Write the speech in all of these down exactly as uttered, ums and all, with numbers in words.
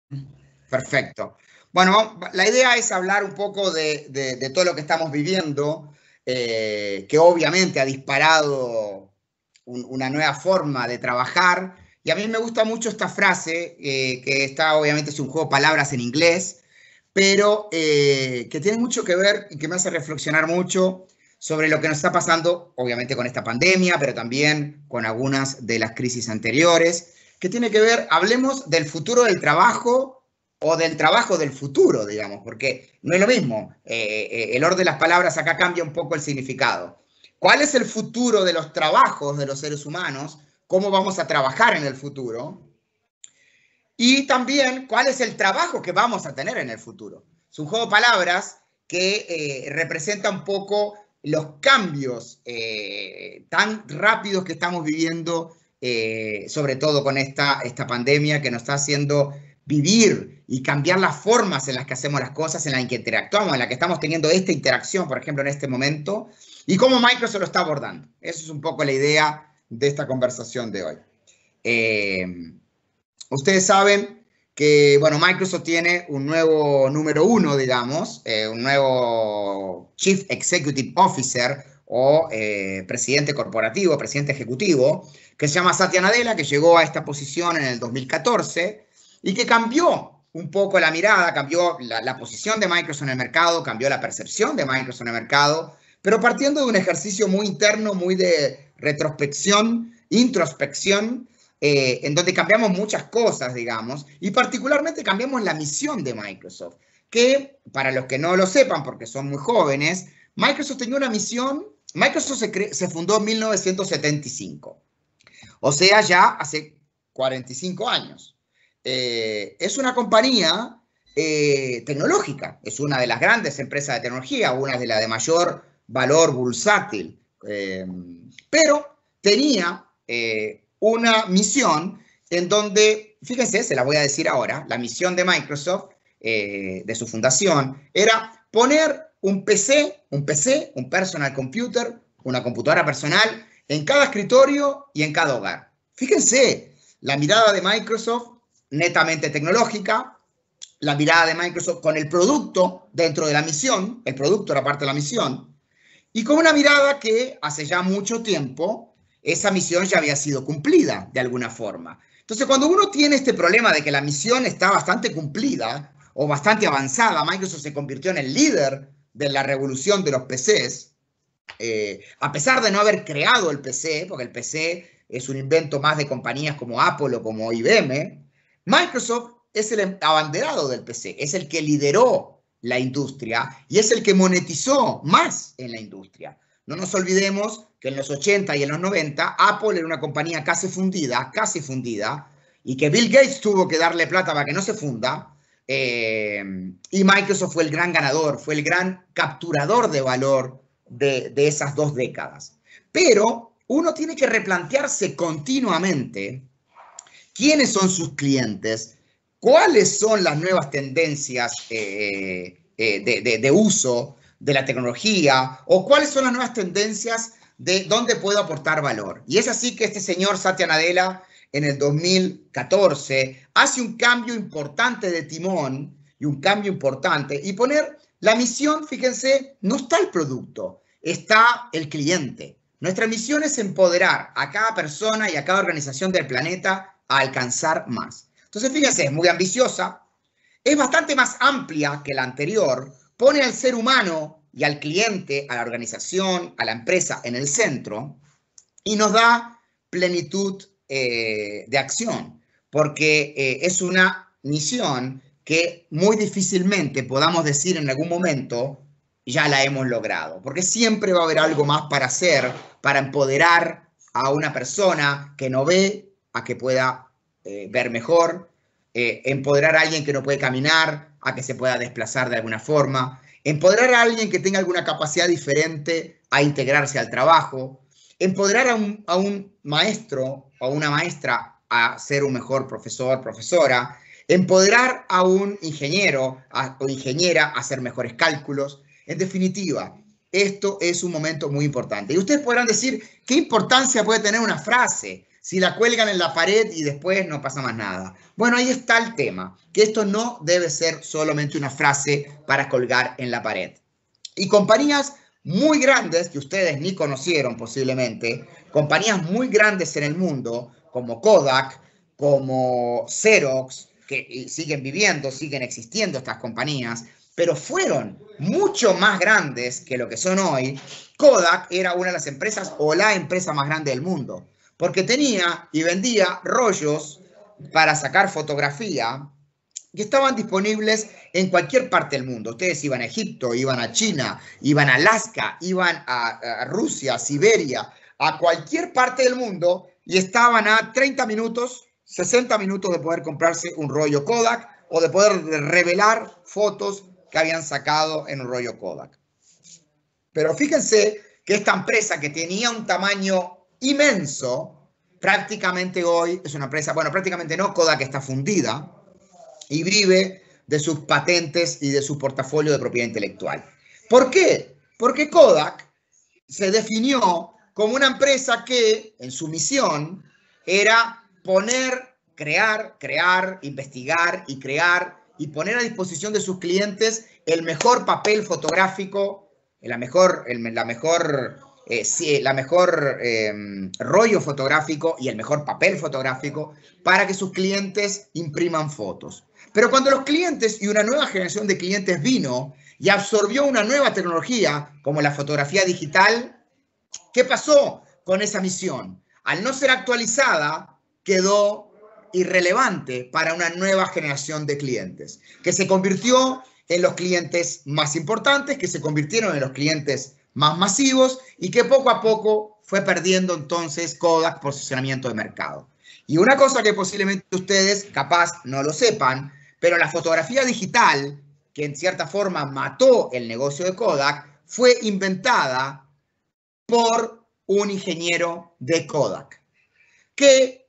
Perfecto. Bueno, la idea es hablar un poco de, de, de todo lo que estamos viviendo, eh, que obviamente ha disparado un, una nueva forma de trabajar. Y a mí me gusta mucho esta frase, eh, que está, obviamente, es un juego de palabras en inglés, pero eh, que tiene mucho que ver y que me hace reflexionar mucho sobre lo que nos está pasando, obviamente con esta pandemia, pero también con algunas de las crisis anteriores, que tiene que ver, hablemos del futuro del trabajo o del trabajo del futuro, digamos, porque no es lo mismo. Eh, eh, el orden de las palabras acá cambia un poco el significado. ¿Cuál es el futuro de los trabajos de los seres humanos? ¿Cómo vamos a trabajar en el futuro? Y también, ¿cuál es el trabajo que vamos a tener en el futuro? Es un juego de palabras que eh, representa un poco los cambios eh, tan rápidos que estamos viviendo, eh, sobre todo con esta, esta pandemia que nos está haciendo vivir y cambiar las formas en las que hacemos las cosas, en las que interactuamos, en las que estamos teniendo esta interacción, por ejemplo, en este momento, y cómo Microsoft lo está abordando. Esa es un poco la idea de esta conversación de hoy. Eh, Ustedes saben que, bueno, Microsoft tiene un nuevo número uno, digamos, eh, un nuevo Chief Executive Officer o eh, presidente corporativo, presidente ejecutivo, que se llama Satya Nadella, que llegó a esta posición en el dos mil catorce y que cambió un poco la mirada, cambió la, la posición de Microsoft en el mercado, cambió la percepción de Microsoft en el mercado, pero partiendo de un ejercicio muy interno, muy de retrospección, introspección, eh, en donde cambiamos muchas cosas, digamos, y particularmente cambiamos la misión de Microsoft, que para los que no lo sepan, porque son muy jóvenes, Microsoft tenía una misión. Microsoft se, cre se fundó en mil novecientos setenta y cinco, o sea, ya hace cuarenta y cinco años. Eh, es una compañía eh, tecnológica, es una de las grandes empresas de tecnología, una de las de mayor valor bursátil, eh, pero tenía eh, una misión en donde, fíjense, se la voy a decir ahora, la misión de Microsoft, eh, de su fundación, era poner un P C, un P C, un personal computer, una computadora personal, en cada escritorio y en cada hogar. Fíjense, la mirada de Microsoft netamente tecnológica, la mirada de Microsoft con el producto dentro de la misión, el producto era parte de la misión, y con una mirada que hace ya mucho tiempo esa misión ya había sido cumplida de alguna forma. Entonces, cuando uno tiene este problema de que la misión está bastante cumplida o bastante avanzada, Microsoft se convirtió en el líder de la revolución de los P Cs, eh, a pesar de no haber creado el P C, porque el P C es un invento más de compañías como Apple o como I B M, Microsoft es el abanderado del P C, es el que lideró la industria y es el que monetizó más en la industria. No nos olvidemos que en los ochenta y en los noventa Apple era una compañía casi fundida, casi fundida, y que Bill Gates tuvo que darle plata para que no se funda, eh, y Microsoft fue el gran ganador, fue el gran capturador de valor de, de esas dos décadas. Pero uno tiene que replantearse continuamente quiénes son sus clientes, cuáles son las nuevas tendencias eh, eh, de, de, de uso de la tecnología o cuáles son las nuevas tendencias de dónde puedo aportar valor. Y es así que este señor Satya Nadella en el dos mil catorce hace un cambio importante de timón y un cambio importante y poner la misión, fíjense, no está el producto, está el cliente. Nuestra misión es empoderar a cada persona y a cada organización del planeta a alcanzar más. Entonces, fíjense, es muy ambiciosa, es bastante más amplia que la anterior, pone al ser humano y al cliente, a la organización, a la empresa en el centro y nos da plenitud eh, de acción, porque eh, es una misión que muy difícilmente podamos decir en algún momento ya la hemos logrado, porque siempre va a haber algo más para hacer, para empoderar a una persona que no ve a que pueda eh, ver mejor, eh, empoderar a alguien que no puede caminar a que se pueda desplazar de alguna forma, empoderar a alguien que tenga alguna capacidad diferente a integrarse al trabajo, empoderar a un, a un maestro o una maestra a ser un mejor profesor, profesora, empoderar a un ingeniero a, o ingeniera a hacer mejores cálculos. En definitiva, esto es un momento muy importante. Y ustedes podrán decir, ¿qué importancia puede tener una frase? si la cuelgan en la pared y después no pasa más nada. Bueno, ahí está el tema, que esto no debe ser solamente una frase para colgar en la pared. Y compañías muy grandes, que ustedes ni conocieron posiblemente, compañías muy grandes en el mundo, como Kodak, como Xerox, que siguen viviendo, siguen existiendo estas compañías, pero fueron mucho más grandes que lo que son hoy. Kodak era una de las empresas o la empresa más grande del mundo, porque tenía y vendía rollos para sacar fotografía que estaban disponibles en cualquier parte del mundo. Ustedes iban a Egipto, iban a China, iban a Alaska, iban a, a Rusia, a Siberia, a cualquier parte del mundo y estaban a treinta minutos, sesenta minutos de poder comprarse un rollo Kodak o de poder revelar fotos que habían sacado en un rollo Kodak. Pero fíjense que esta empresa que tenía un tamaño inmenso, prácticamente hoy es una empresa, bueno, prácticamente no, Kodak está fundida y vive de sus patentes y de su portafolio de propiedad intelectual. ¿Por qué? Porque Kodak se definió como una empresa que en su misión era poner, crear, crear, investigar y crear y poner a disposición de sus clientes el mejor papel fotográfico, la mejor, el, la mejor, eh, sí, la mejor eh, rollo fotográfico y el mejor papel fotográfico para que sus clientes impriman fotos. Pero cuando los clientes y una nueva generación de clientes vino y absorbió una nueva tecnología como la fotografía digital, ¿qué pasó con esa misión? Al no ser actualizada, quedó irrelevante para una nueva generación de clientes, que se convirtió en los clientes más importantes, que se convirtieron en los clientes más masivos y que poco a poco fue perdiendo entonces Kodak posicionamiento de mercado. Y una cosa que posiblemente ustedes capaz no lo sepan, pero la fotografía digital, que en cierta forma mató el negocio de Kodak, fue inventada por un ingeniero de Kodak, que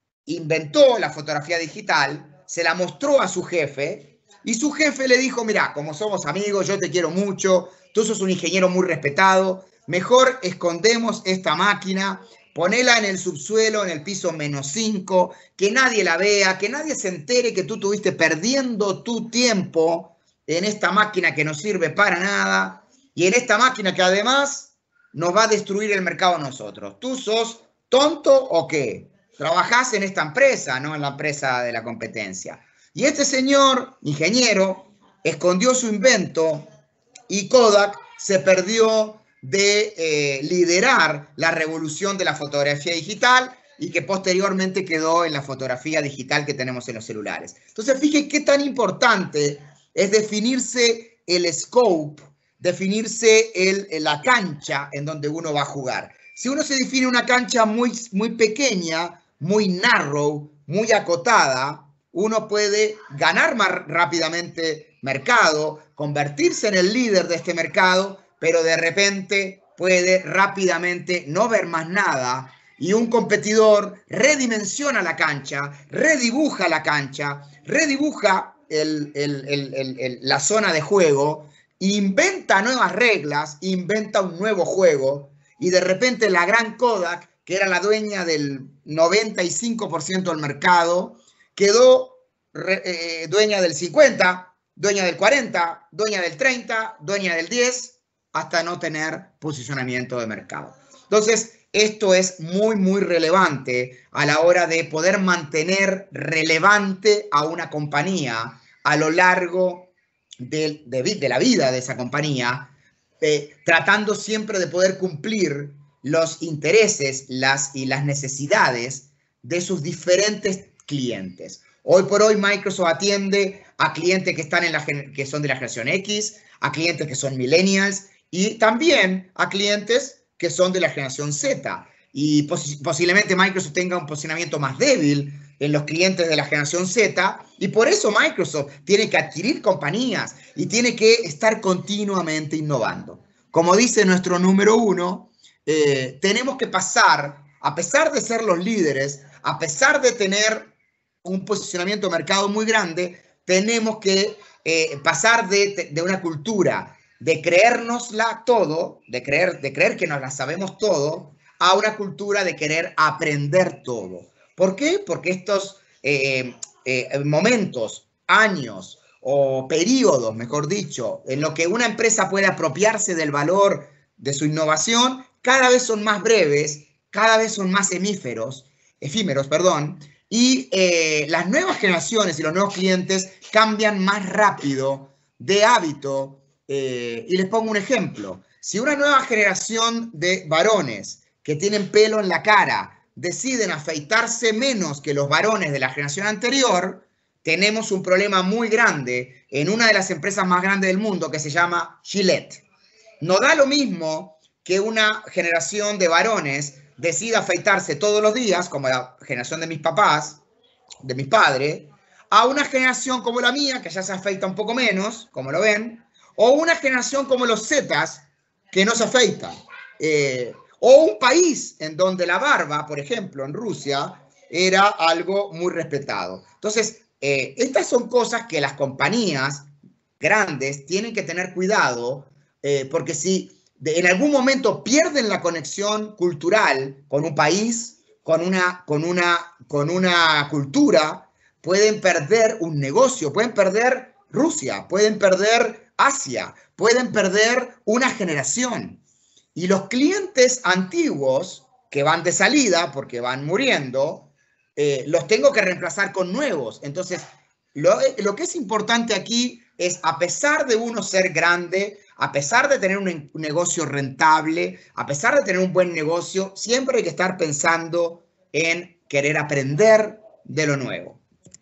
inventó la fotografía digital, se la mostró a su jefe, y su jefe le dijo, mira, como somos amigos, yo te quiero mucho, tú sos un ingeniero muy respetado, mejor escondemos esta máquina, ponela en el subsuelo, en el piso menos cinco, que nadie la vea, que nadie se entere que tú estuviste perdiendo tu tiempo en esta máquina que no sirve para nada, y en esta máquina que además nos va a destruir el mercado a nosotros. ¿Tú sos tonto o qué? Trabajás en esta empresa, no en la empresa de la competencia. Y este señor, ingeniero, escondió su invento y Kodak se perdió de eh, liderar la revolución de la fotografía digital y que posteriormente quedó en la fotografía digital que tenemos en los celulares. Entonces, fíjense qué tan importante es definirse el scope, definirse el, la cancha en donde uno va a jugar. Si uno se define una cancha muy, muy pequeña, muy narrow, muy acotada, uno puede ganar más rápidamente mercado, convertirse en el líder de este mercado, pero de repente puede rápidamente no ver más nada y un competidor redimensiona la cancha, redibuja la cancha, redibuja el, el, el, el, el, la zona de juego, inventa nuevas reglas, inventa un nuevo juego y de repente la gran Kodak, que era la dueña del noventa y cinco por ciento del mercado, quedó eh, dueña del cincuenta, dueña del cuarenta, dueña del treinta, dueña del diez, hasta no tener posicionamiento de mercado. Entonces, esto es muy, muy relevante a la hora de poder mantener relevante a una compañía a lo largo de, de, de la vida de esa compañía, eh, tratando siempre de poder cumplir los intereses las, y las necesidades de sus diferentes clientes. Hoy por hoy Microsoft atiende a clientes que, están en la, que son de la generación X, a clientes que son millennials y también a clientes que son de la generación Z. Y pos posiblemente Microsoft tenga un posicionamiento más débil en los clientes de la generación Z y por eso Microsoft tiene que adquirir compañías y tiene que estar continuamente innovando. Como dice nuestro número uno, eh, tenemos que pasar, a pesar de ser los líderes, a pesar de tener un posicionamiento de mercado muy grande, tenemos que eh, pasar de, de una cultura de creérnosla todo, de creer, de creer que nos la sabemos todo, a una cultura de querer aprender todo. ¿Por qué? Porque estos eh, eh, momentos, años o periodos, mejor dicho, en los que una empresa puede apropiarse del valor de su innovación, cada vez son más breves, cada vez son más hemíferos, efímeros, perdón, y eh, las nuevas generaciones y los nuevos clientes cambian más rápido de hábito. Eh, y les pongo un ejemplo. Si una nueva generación de varones que tienen pelo en la cara deciden afeitarse menos que los varones de la generación anterior, tenemos un problema muy grande en una de las empresas más grandes del mundo que se llama Gillette. No da lo mismo que una generación de varones decida afeitarse todos los días, como la generación de mis papás, de mis padres, a una generación como la mía, que ya se afeita un poco menos, como lo ven, o una generación como los Zetas, que no se afeitan. Eh, o un país en donde la barba, por ejemplo, en Rusia, era algo muy respetado. Entonces, eh, estas son cosas que las compañías grandes tienen que tener cuidado, eh, porque si de, en algún momento pierden la conexión cultural con un país, con una, con una, con una cultura, pueden perder un negocio, pueden perder Rusia, pueden perder Asia, pueden perder una generación. Y los clientes antiguos que van de salida porque van muriendo, eh, los tengo que reemplazar con nuevos. Entonces, lo, lo que es importante aquí es, a pesar de uno ser grande, a pesar de tener un, un negocio rentable, a pesar de tener un buen negocio, siempre hay que estar pensando en querer aprender de lo nuevo.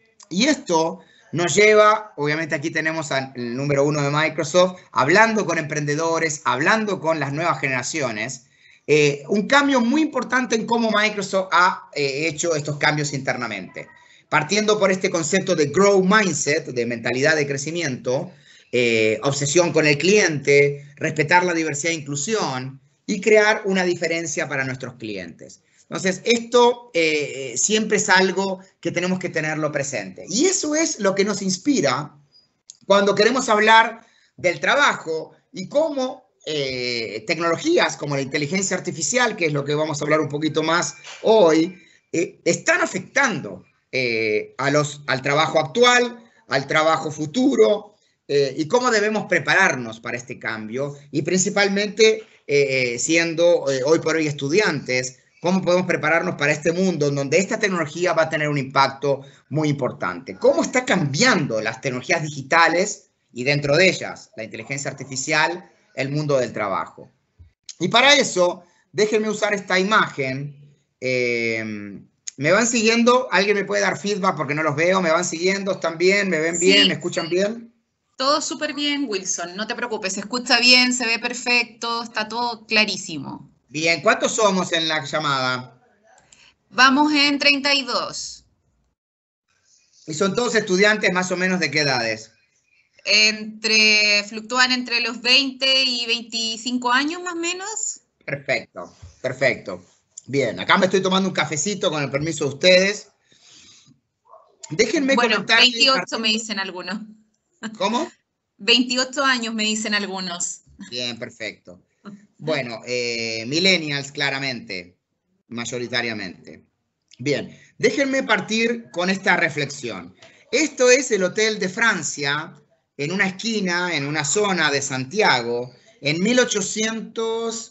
Y esto nos lleva, obviamente aquí tenemos al número uno de Microsoft, hablando con emprendedores, hablando con las nuevas generaciones, eh, un cambio muy importante en cómo Microsoft ha eh, hecho estos cambios internamente. Partiendo por este concepto de Grow Mindset, de mentalidad de crecimiento, eh, obsesión con el cliente, respetar la diversidad e inclusión y crear una diferencia para nuestros clientes. Entonces, esto eh, siempre es algo que tenemos que tenerlo presente. Y eso es lo que nos inspira cuando queremos hablar del trabajo y cómo eh, tecnologías como la inteligencia artificial, que es lo que vamos a hablar un poquito más hoy, eh, están afectando eh, a los, al trabajo actual, al trabajo futuro, eh, y cómo debemos prepararnos para este cambio, y principalmente eh, siendo eh, hoy por hoy estudiantes, cómo podemos prepararnos para este mundo en donde esta tecnología va a tener un impacto muy importante. Cómo está cambiando las tecnologías digitales y dentro de ellas la inteligencia artificial, el mundo del trabajo. Y para eso, déjenme usar esta imagen. Eh, ¿Me van siguiendo? ¿Alguien me puede dar feedback porque no los veo? ¿Me van siguiendo? ¿Están bien? ¿Me ven bien? Sí. ¿Me escuchan bien? Todo súper bien, Wilson. No te preocupes, se escucha bien, se ve perfecto, está todo clarísimo. Bien, ¿cuántos somos en la llamada? Vamos en treinta y dos. ¿Y son todos estudiantes más o menos de qué edades? Entre, fluctúan entre los veinte y veinticinco años más o menos. Perfecto, perfecto. Bien, acá me estoy tomando un cafecito con el permiso de ustedes. Déjenme bueno, comentar. veintiocho me dicen algunos. ¿Cómo? veintiocho años me dicen algunos. Bien, perfecto. Bueno, eh, millennials claramente, mayoritariamente. Bien, déjenme partir con esta reflexión. Esto es el Hotel de Francia, en una esquina, en una zona de Santiago, en mil ochocientos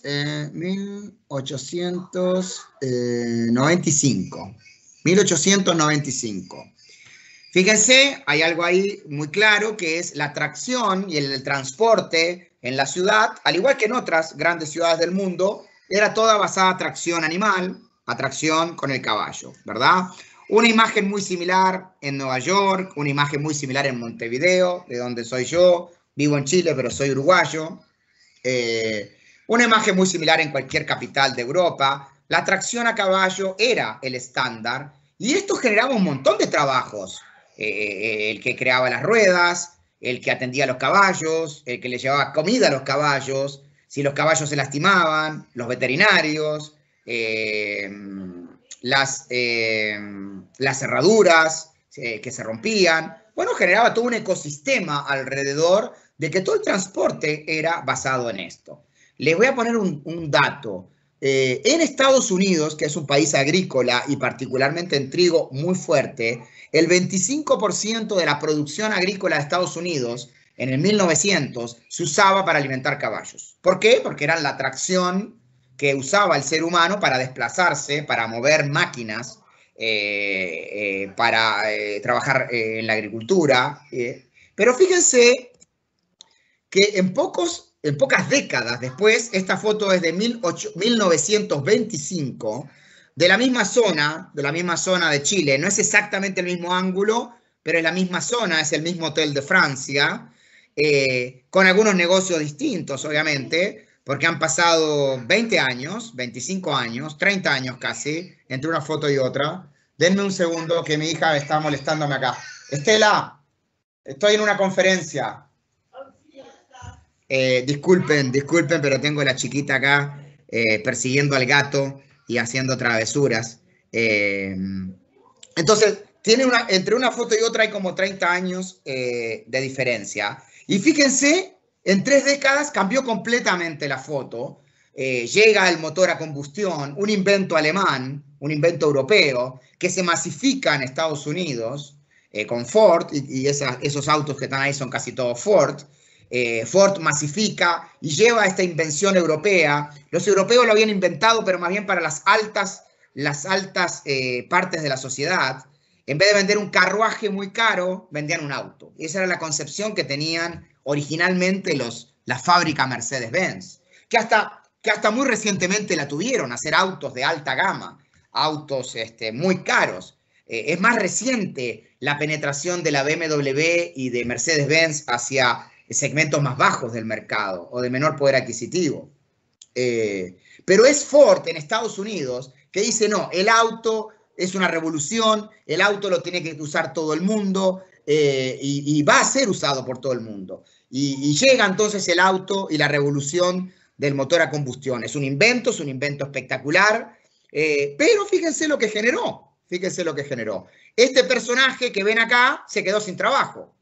noventa y cinco. mil ochocientos noventa y cinco. Fíjense, hay algo ahí muy claro que es la atracción y el, el transporte en la ciudad, al igual que en otras grandes ciudades del mundo, era toda basada en atracción animal, atracción con el caballo, ¿verdad? Una imagen muy similar en Nueva York, una imagen muy similar en Montevideo, de donde soy yo, vivo en Chile, pero soy uruguayo. Eh, una imagen muy similar en cualquier capital de Europa. La atracción a caballo era el estándar y esto generaba un montón de trabajos. Eh, el que creaba las ruedas, el que atendía a los caballos, el que le llevaba comida a los caballos, si los caballos se lastimaban, los veterinarios, eh, las, eh, las cerraduras eh, que se rompían. Bueno, generaba todo un ecosistema alrededor de que todo el transporte era basado en esto. Les voy a poner un, un dato. eh, en Estados Unidos, que es un país agrícola y particularmente en trigo muy fuerte, el veinticinco por ciento de la producción agrícola de Estados Unidos en el mil novecientos se usaba para alimentar caballos. ¿Por qué? Porque eran la tracción que usaba el ser humano para desplazarse, para mover máquinas, eh, eh, para eh, trabajar eh, en la agricultura. Eh. Pero fíjense que en, pocos, en pocas décadas después, esta foto es de mil novecientos veinticinco, de la misma zona, de la misma zona de Chile, no es exactamente el mismo ángulo, pero es la misma zona, es el mismo Hotel de Francia, eh, con algunos negocios distintos, obviamente, porque han pasado veinte años, veinticinco años, treinta años casi, entre una foto y otra. Denme un segundo que mi hija está molestándome acá. Estela, estoy en una conferencia. Eh, disculpen, disculpen, pero tengo la chiquita acá eh, persiguiendo al gato y haciendo travesuras. Eh, entonces, tiene una, entre una foto y otra hay como treinta años eh, de diferencia. Y fíjense, en tres décadas cambió completamente la foto. Eh, llega el motor a combustión, un invento alemán, un invento europeo, que se masifica en Estados Unidos eh, con Ford, y, y esa, esos autos que están ahí son casi todos Ford. Eh, Ford masifica y lleva esta invención europea. Los europeos lo habían inventado, pero más bien para las altas, las altas eh, partes de la sociedad. En vez de vender un carruaje muy caro, vendían un auto. Esa era la concepción que tenían originalmente los, la fábrica Mercedes-Benz, que hasta, que hasta muy recientemente la tuvieron, hacer autos de alta gama, autos este, muy caros. Eh, es más reciente la penetración de la B M W y de Mercedes-Benz hacia segmentos más bajos del mercado o de menor poder adquisitivo. Eh, pero es Ford en Estados Unidos que dice, no, el auto es una revolución, el auto lo tiene que usar todo el mundo eh, y, y va a ser usado por todo el mundo. Y, y llega entonces el auto y la revolución del motor a combustión. Es un invento, es un invento espectacular, eh, pero fíjense lo que generó, fíjense lo que generó. Este personaje que ven acá se quedó sin trabajo.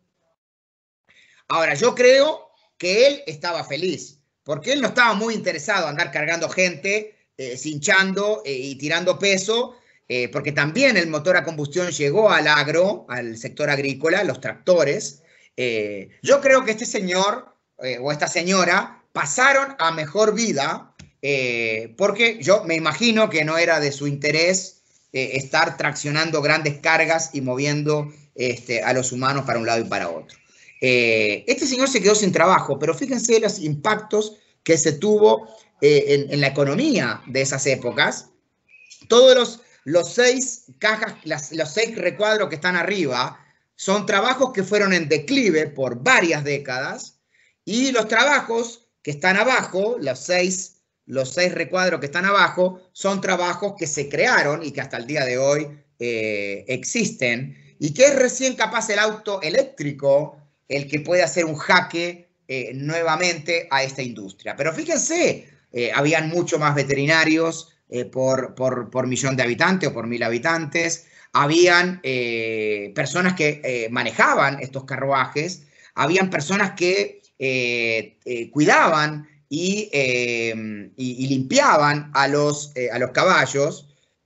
Ahora, yo creo que él estaba feliz, porque él no estaba muy interesado en andar cargando gente, eh, cinchando eh, y tirando peso, eh, porque también el motor a combustión llegó al agro, al sector agrícola, los tractores. Eh, yo creo que este señor eh, o esta señora pasaron a mejor vida, eh, porque yo me imagino que no era de su interés eh, estar traccionando grandes cargas y moviendo este, a los humanos para un lado y para otro. Eh, este señor se quedó sin trabajo, pero fíjense los impactos que se tuvo eh, en, en la economía de esas épocas. Todos los, los seis cajas, las, los seis recuadros que están arriba son trabajos que fueron en declive por varias décadas, y los trabajos que están abajo, los seis, los seis recuadros que están abajo, son trabajos que se crearon y que hasta el día de hoy eh, existen, y que es recién capaz el auto eléctrico el que puede hacer un jaque eh, nuevamente a esta industria. Pero fíjense, eh, habían mucho más veterinarios eh, por, por, por millón de habitantes o por mil habitantes, habían eh, personas que eh, manejaban estos carruajes, habían personas que eh, eh, cuidaban y, eh, y, y limpiaban a los, eh, a los caballos.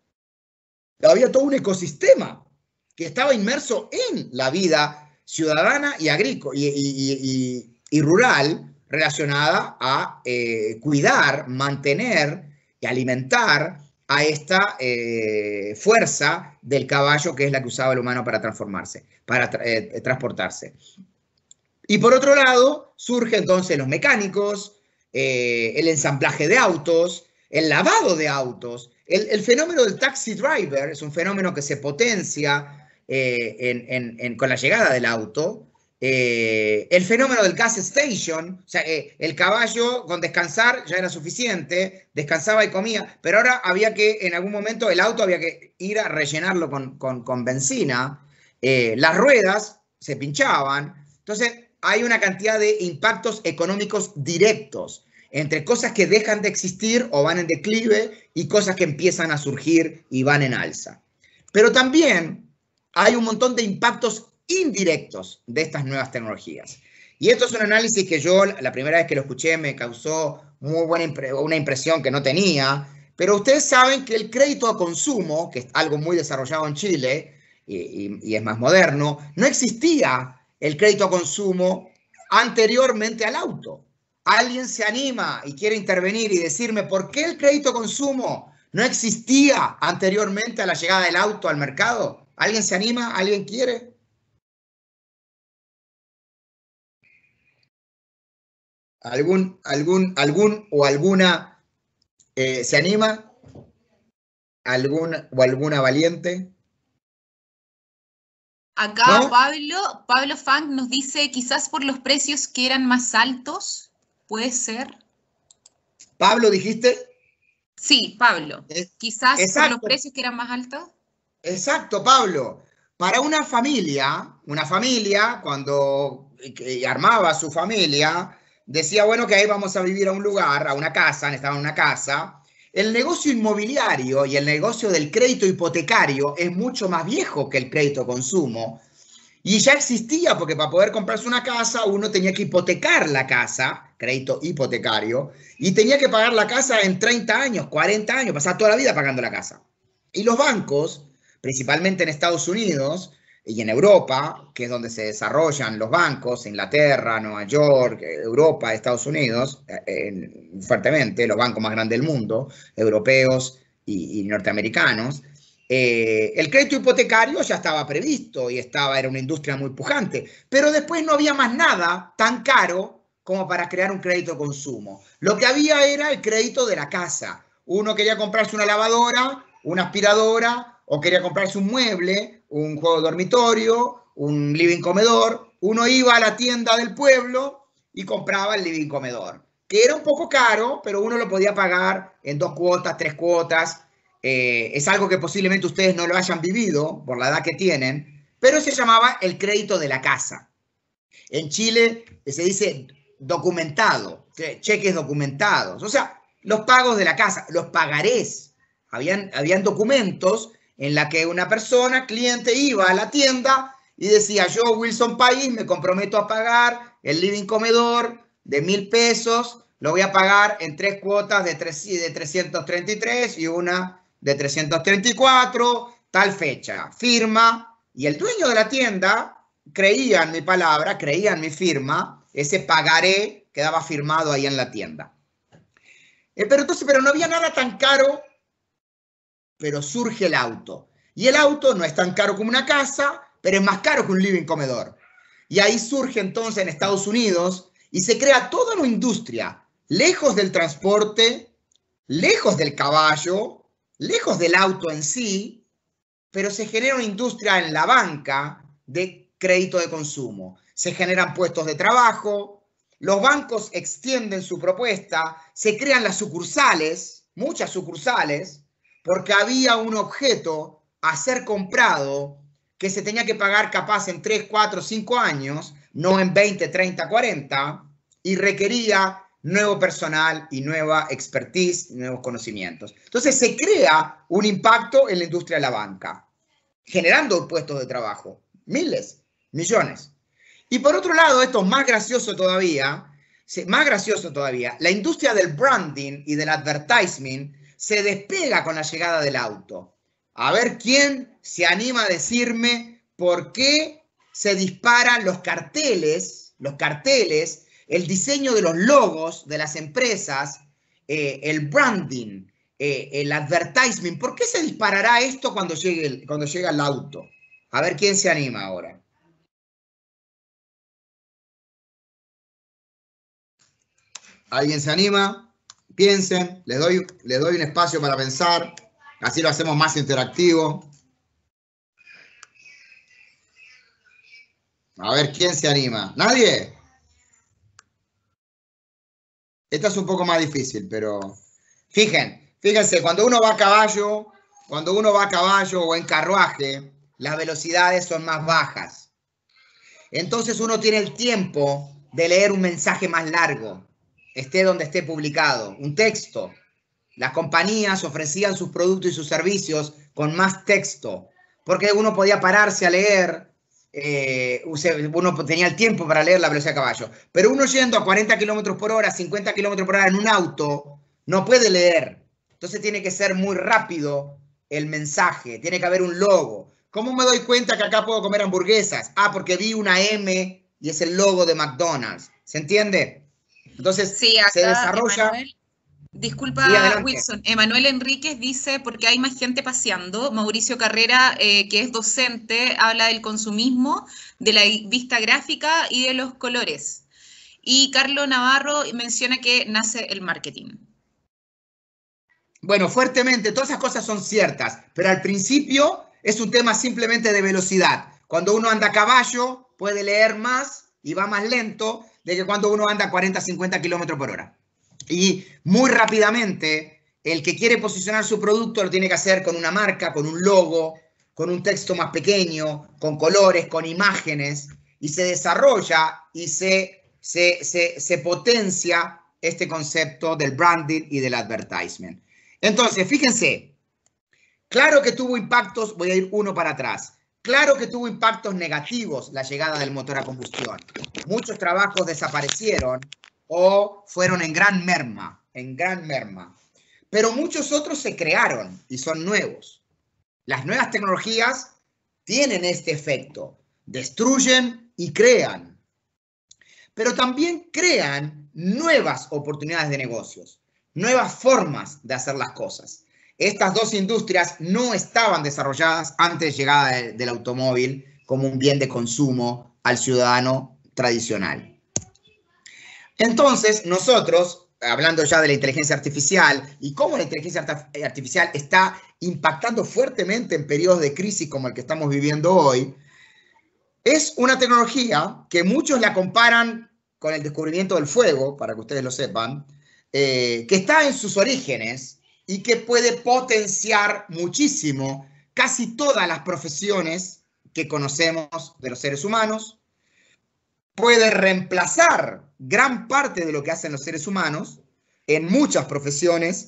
Había todo un ecosistema que estaba inmerso en la vida ciudadana y agrícola y, y, y, y rural relacionada a eh, cuidar, mantener y alimentar a esta eh, fuerza del caballo, que es la que usaba el humano para transformarse, para tra eh, transportarse. Y por otro lado, surgen entonces los mecánicos, eh, el ensamblaje de autos, el lavado de autos. El, el fenómeno del taxi driver es un fenómeno que se potencia Eh, en, en, en, con la llegada del auto. Eh, el fenómeno del gas station, o sea, eh, el caballo con descansar ya era suficiente, descansaba y comía, pero ahora había que, en algún momento, el auto había que ir a rellenarlo con, con, con benzina, eh, las ruedas se pinchaban. Entonces hay una cantidad de impactos económicos directos entre cosas que dejan de existir o van en declive y cosas que empiezan a surgir y van en alza. Pero también hay un montón de impactos indirectos de estas nuevas tecnologías. Y esto es un análisis que yo, la primera vez que lo escuché, me causó muy buena impre una impresión que no tenía, Pero ustedes saben que el crédito a consumo, que es algo muy desarrollado en Chile y, y, y es más moderno, no existía el crédito a consumo anteriormente al auto. ¿Alguien se anima y quiere intervenir y decirme por qué el crédito a consumo no existía anteriormente a la llegada del auto al mercado? ¿Alguien se anima? ¿Alguien quiere? ¿Algún, algún, algún o alguna eh, se anima? ¿Algún o alguna valiente? Acá ¿No? Pablo, Pablo Funk nos dice, quizás por los precios que eran más altos, ¿puede ser? Pablo, dijiste. Sí, Pablo. Quizás Exacto, por los precios que eran más altos. exacto, Pablo. Para una familia, una familia, cuando armaba su familia, decía, bueno, que ahí vamos a vivir a un lugar, a una casa, necesitaban una casa. El negocio inmobiliario y el negocio del crédito hipotecario es mucho más viejo que el crédito consumo. Y ya existía, porque para poder comprarse una casa uno tenía que hipotecar la casa, crédito hipotecario, y tenía que pagar la casa en treinta años, cuarenta años, pasar toda la vida pagando la casa. Y los bancos, principalmente en Estados Unidos y en Europa, que es donde se desarrollan los bancos, Inglaterra, Nueva York, Europa, Estados Unidos, eh, fuertemente, los bancos más grandes del mundo, europeos y, y norteamericanos, Eh, el crédito hipotecario ya estaba previsto y estaba, era una industria muy pujante, pero después no había más nada tan caro como para crear un crédito de consumo. Lo que había era el crédito de la casa. Uno quería comprarse una lavadora, una aspiradora, o quería comprarse un mueble, un juego de dormitorio, un living comedor. Uno iba a la tienda del pueblo y compraba el living comedor, que era un poco caro, pero uno lo podía pagar en dos cuotas, tres cuotas. Eh, es algo que posiblemente ustedes no lo hayan vivido por la edad que tienen, pero se llamaba el crédito de la casa. En Chile se dice documentado, cheques documentados, o sea, los pagos de la casa, los pagarés. Habían, habían documentos en la que una persona, cliente, iba a la tienda y decía, yo, Wilson País, me comprometo a pagar el living comedor de mil pesos, lo voy a pagar en tres cuotas de, tres, de trescientos treinta y tres y una de trescientos treinta y cuatro, tal fecha, firma, y el dueño de la tienda creía en mi palabra, creía en mi firma, ese pagaré quedaba firmado ahí en la tienda. Eh, pero entonces, pero no había nada tan caro, pero surge el auto. Y el auto no es tan caro como una casa, pero es más caro que un living comedor. Y ahí surge entonces en Estados Unidos y se crea toda una industria, lejos del transporte, lejos del caballo, lejos del auto en sí, pero se genera una industria en la banca de crédito de consumo. Se generan puestos de trabajo, los bancos extienden su propuesta, se crean las sucursales, muchas sucursales, porque había un objeto a ser comprado que se tenía que pagar capaz en tres, cuatro, cinco años, no en veinte, treinta, cuarenta, y requería nuevo personal y nueva expertise, nuevos conocimientos. Entonces se crea un impacto en la industria de la banca, generando puestos de trabajo, miles, millones. Y por otro lado, esto es más gracioso todavía, más gracioso todavía, la industria del branding y del advertising se despega con la llegada del auto. A ver quién se anima a decirme por qué se disparan los carteles, los carteles, el diseño de los logos de las empresas, eh, el branding, eh, el advertising. ¿Por qué se disparará esto cuando llegue, el, cuando llega el auto? A ver quién se anima ahora. ¿Alguien se anima? Piensen, les doy, les doy un espacio para pensar, así lo hacemos más interactivo. A ver quién se anima. ¿Nadie? Esta es un poco más difícil, pero fíjense, fíjense, cuando uno va a caballo, cuando uno va a caballo o en carruaje, las velocidades son más bajas. Entonces uno tiene el tiempo de leer un mensaje más largo, esté donde esté publicado, un texto. Las compañías ofrecían sus productos y sus servicios con más texto, porque uno podía pararse a leer, eh, uno tenía el tiempo para leer la velocidad de caballo, pero uno yendo a cuarenta kilómetros por hora, cincuenta kilómetros por hora en un auto, no puede leer. Entonces tiene que ser muy rápido el mensaje, tiene que haber un logo. ¿Cómo me doy cuenta que acá puedo comer hamburguesas? Ah, porque vi una M y es el logo de McDonald's. ¿Se entiende? Entonces Sí, se acá desarrolla... Emanuel, disculpa Sí, adelante. Wilson, Emanuel Enríquez dice porque hay más gente paseando. Mauricio Carrera, eh, que es docente, habla del consumismo, de la vista gráfica y de los colores. Y Carlos Navarro menciona que nace el marketing. Bueno, fuertemente, todas esas cosas son ciertas, pero al principio es un tema simplemente de velocidad. Cuando uno anda a caballo, puede leer más y va más lento de que cuando uno anda a cuarenta, cincuenta kilómetros por hora. Y muy rápidamente, el que quiere posicionar su producto lo tiene que hacer con una marca, con un logo, con un texto más pequeño, con colores, con imágenes, y se desarrolla y se, se, se, se potencia este concepto del branding y del advertisement. Entonces, fíjense, claro que tuvo impactos, voy a ir uno para atrás, claro que tuvo impactos negativos la llegada del motor a combustión. Muchos trabajos desaparecieron o fueron en gran merma, en gran merma. Pero muchos otros se crearon y son nuevos. Las nuevas tecnologías tienen este efecto, destruyen y crean, pero también crean nuevas oportunidades de negocios, nuevas formas de hacer las cosas. Estas dos industrias no estaban desarrolladas antes de la llegada de, del automóvil como un bien de consumo al ciudadano tradicional. Entonces, nosotros, hablando ya de la inteligencia artificial y cómo la inteligencia artificial está impactando fuertemente en periodos de crisis como el que estamos viviendo hoy, es una tecnología que muchos la comparan con el descubrimiento del fuego, para que ustedes lo sepan, eh, que está en sus orígenes y que puede potenciar muchísimo casi todas las profesiones que conocemos de los seres humanos, puede reemplazar gran parte de lo que hacen los seres humanos en muchas profesiones,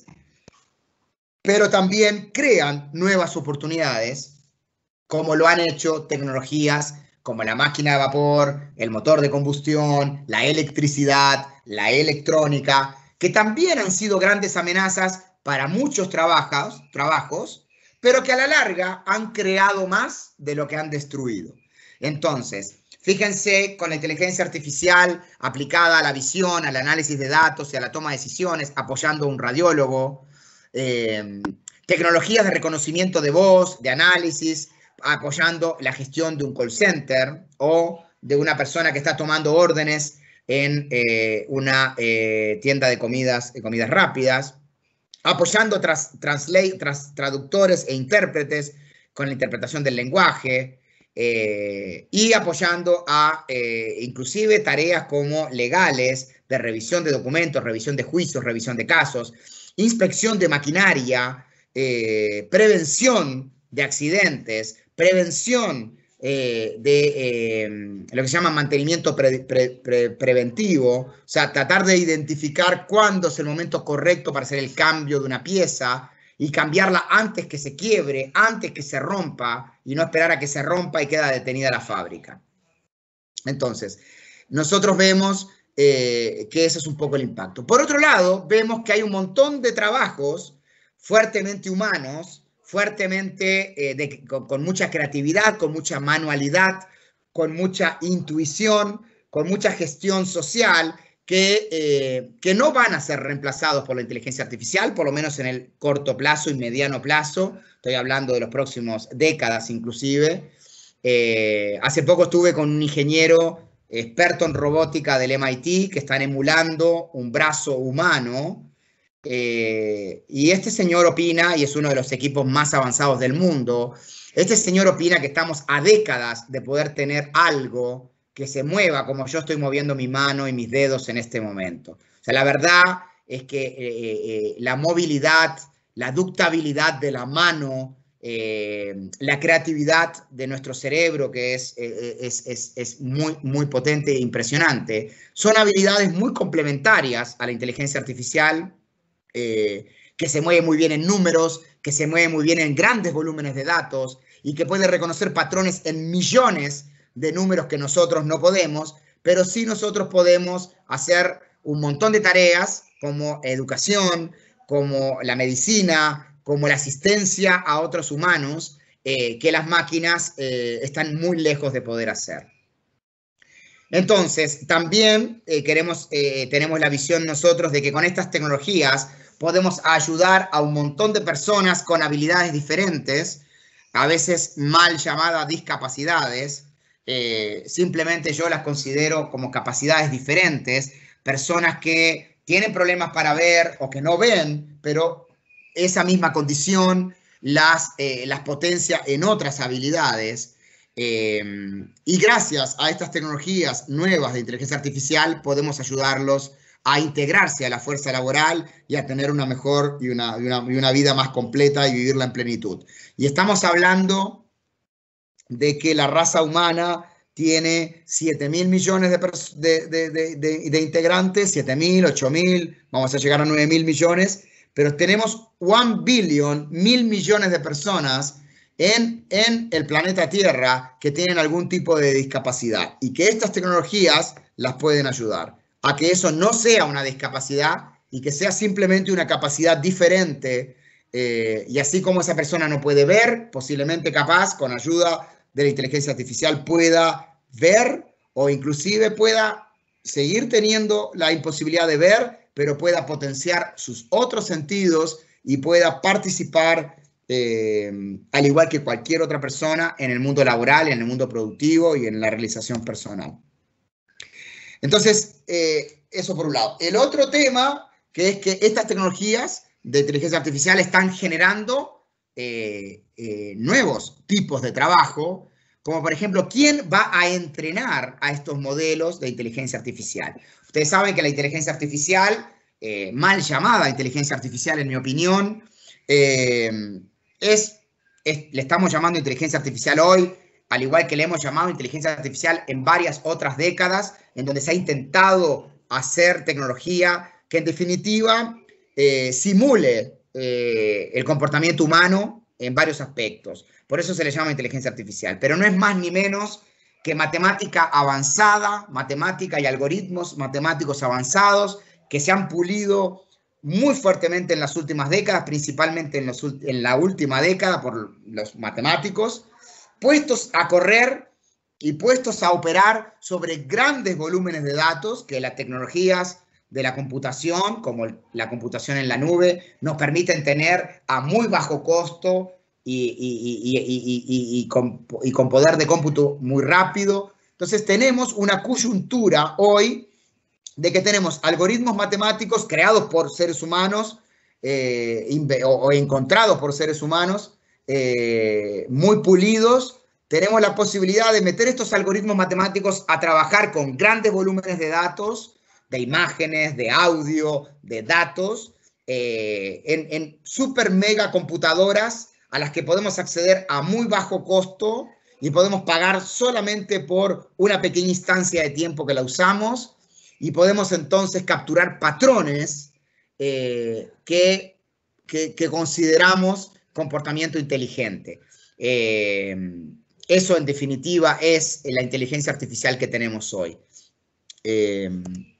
pero también crean nuevas oportunidades, como lo han hecho tecnologías como la máquina de vapor, el motor de combustión, la electricidad, la electrónica, que también han sido grandes amenazas para muchos trabajos, trabajos, pero que a la larga han creado más de lo que han destruido. Entonces, fíjense, con la inteligencia artificial aplicada a la visión, al análisis de datos y a la toma de decisiones, apoyando a un radiólogo, eh, tecnologías de reconocimiento de voz, de análisis, apoyando la gestión de un call center o de una persona que está tomando órdenes en eh, una eh, tienda de comidas, de comidas rápidas, apoyando tras, translate, tras, traductores e intérpretes con la interpretación del lenguaje, eh, y apoyando a eh, inclusive tareas como legales de revisión de documentos, revisión de juicios, revisión de casos, inspección de maquinaria, eh, prevención de accidentes, prevención eh, de eh, lo que se llama mantenimiento pre, pre, pre, preventivo, o sea, tratar de identificar cuándo es el momento correcto para hacer el cambio de una pieza y cambiarla antes que se quiebre, antes que se rompa, y no esperar a que se rompa y queda detenida la fábrica. Entonces, nosotros vemos eh, que ese es un poco el impacto. Por otro lado, vemos que hay un montón de trabajos fuertemente humanos, fuertemente, eh, de, con, con mucha creatividad, con mucha manualidad, con mucha intuición, con mucha gestión social, que, eh, que no van a ser reemplazados por la inteligencia artificial, por lo menos en el corto plazo y mediano plazo. Estoy hablando de los próximos décadas inclusive. Eh, hace poco estuve con un ingeniero experto en robótica del M I T que están emulando un brazo humano. Eh, y este señor opina, y es uno de los equipos más avanzados del mundo, este señor opina que estamos a décadas de poder tener algo que se mueva como yo estoy moviendo mi mano y mis dedos en este momento. O sea, la verdad es que eh, eh, la movilidad, la ductabilidad de la mano, eh, la creatividad de nuestro cerebro, que es, eh, es, es, es muy, muy potente e impresionante, son habilidades muy complementarias a la inteligencia artificial, Eh, que se mueve muy bien en números, que se mueve muy bien en grandes volúmenes de datos y que puede reconocer patrones en millones de números que nosotros no podemos, pero sí nosotros podemos hacer un montón de tareas como educación, como la medicina, como la asistencia a otros humanos, eh, que las máquinas eh, están muy lejos de poder hacer. Entonces, también eh, queremos, eh, tenemos la visión nosotros de que con estas tecnologías podemos ayudar a un montón de personas con habilidades diferentes, a veces mal llamadas discapacidades. Eh, simplemente yo las considero como capacidades diferentes, personas que tienen problemas para ver o que no ven, pero esa misma condición las, eh, las potencia en otras habilidades. Eh, y gracias a estas tecnologías nuevas de inteligencia artificial podemos ayudarlos a integrarse a la fuerza laboral y a tener una mejor y una, y una, y una vida más completa y vivirla en plenitud. Y estamos hablando de que la raza humana tiene siete mil millones de, de, de, de, de, de integrantes, siete mil, ocho mil, vamos a llegar a nueve mil millones, pero tenemos un billón, mil millones de personas en, en el planeta Tierra que tienen algún tipo de discapacidad y que estas tecnologías las pueden ayudar a que eso no sea una discapacidad y que sea simplemente una capacidad diferente. Eh, y así como esa persona no puede ver, posiblemente capaz, con ayuda de la inteligencia artificial, pueda ver o inclusive pueda seguir teniendo la imposibilidad de ver, pero pueda potenciar sus otros sentidos y pueda participar, eh, al igual que cualquier otra persona, en el mundo laboral, en el mundo productivo y en la realización personal. Entonces, eh, eso por un lado. El otro tema, que es que estas tecnologías de inteligencia artificial están generando eh, eh, nuevos tipos de trabajo, como por ejemplo, ¿quién va a entrenar a estos modelos de inteligencia artificial? Ustedes saben que la inteligencia artificial, eh, mal llamada inteligencia artificial en mi opinión, eh, es, es, le estamos llamando inteligencia artificial hoy, al igual que le hemos llamado inteligencia artificial en varias otras décadas, en donde se ha intentado hacer tecnología que en definitiva eh, simule eh, el comportamiento humano en varios aspectos. Por eso se le llama inteligencia artificial, pero no es más ni menos que matemática avanzada, matemática y algoritmos matemáticos avanzados que se han pulido muy fuertemente en las últimas décadas, principalmente en, los, en la última década por los matemáticos, puestos a correr y puestos a operar sobre grandes volúmenes de datos que las tecnologías de la computación, como la computación en la nube, nos permiten tener a muy bajo costo y, y, y, y, y, y, con, y con poder de cómputo muy rápido. Entonces tenemos una coyuntura hoy de que tenemos algoritmos matemáticos creados por seres humanos eh, o, o encontrados por seres humanos, eh, muy pulidos. Tenemos la posibilidad de meter estos algoritmos matemáticos a trabajar con grandes volúmenes de datos, de imágenes, de audio, de datos, eh, en, en super mega computadoras a las que podemos acceder a muy bajo costo y podemos pagar solamente por una pequeña instancia de tiempo que la usamos y podemos entonces capturar patrones eh, que, que, que consideramos comportamiento inteligente. Eh, eso en definitiva es la inteligencia artificial que tenemos hoy. Eh,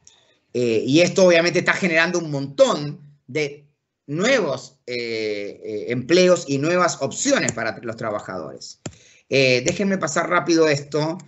eh, y esto obviamente está generando un montón de nuevos eh, eh, empleos y nuevas opciones para los trabajadores. Eh, déjenme pasar rápido esto.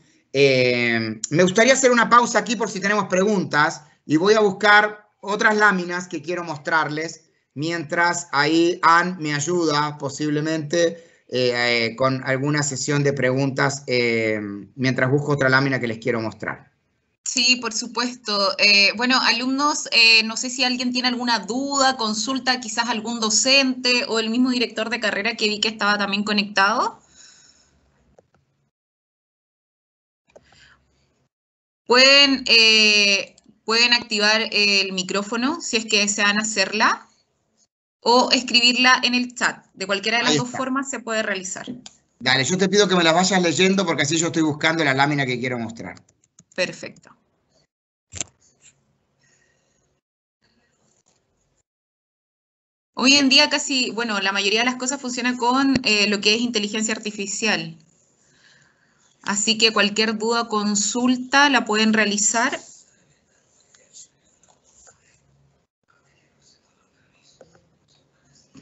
Eh, me gustaría hacer una pausa aquí por si tenemos preguntas y voy a buscar otras láminas que quiero mostrarles mientras ahí Ann me ayuda posiblemente eh, eh, con alguna sesión de preguntas eh, mientras busco otra lámina que les quiero mostrar. Sí, por supuesto. Eh, bueno, alumnos, eh, no sé si alguien tiene alguna duda, consulta quizás algún docente o el mismo director de carrera que vi que estaba también conectado. Pueden, eh, pueden activar el micrófono si es que desean hacerla o escribirla en el chat. De cualquiera de las dos formas se puede realizar. Dale, yo te pido que me las vayas leyendo porque así yo estoy buscando la lámina que quiero mostrar. Perfecto. Hoy en día casi, bueno, la mayoría de las cosas funcionan con eh, lo que es inteligencia artificial. Así que cualquier duda o consulta la pueden realizar.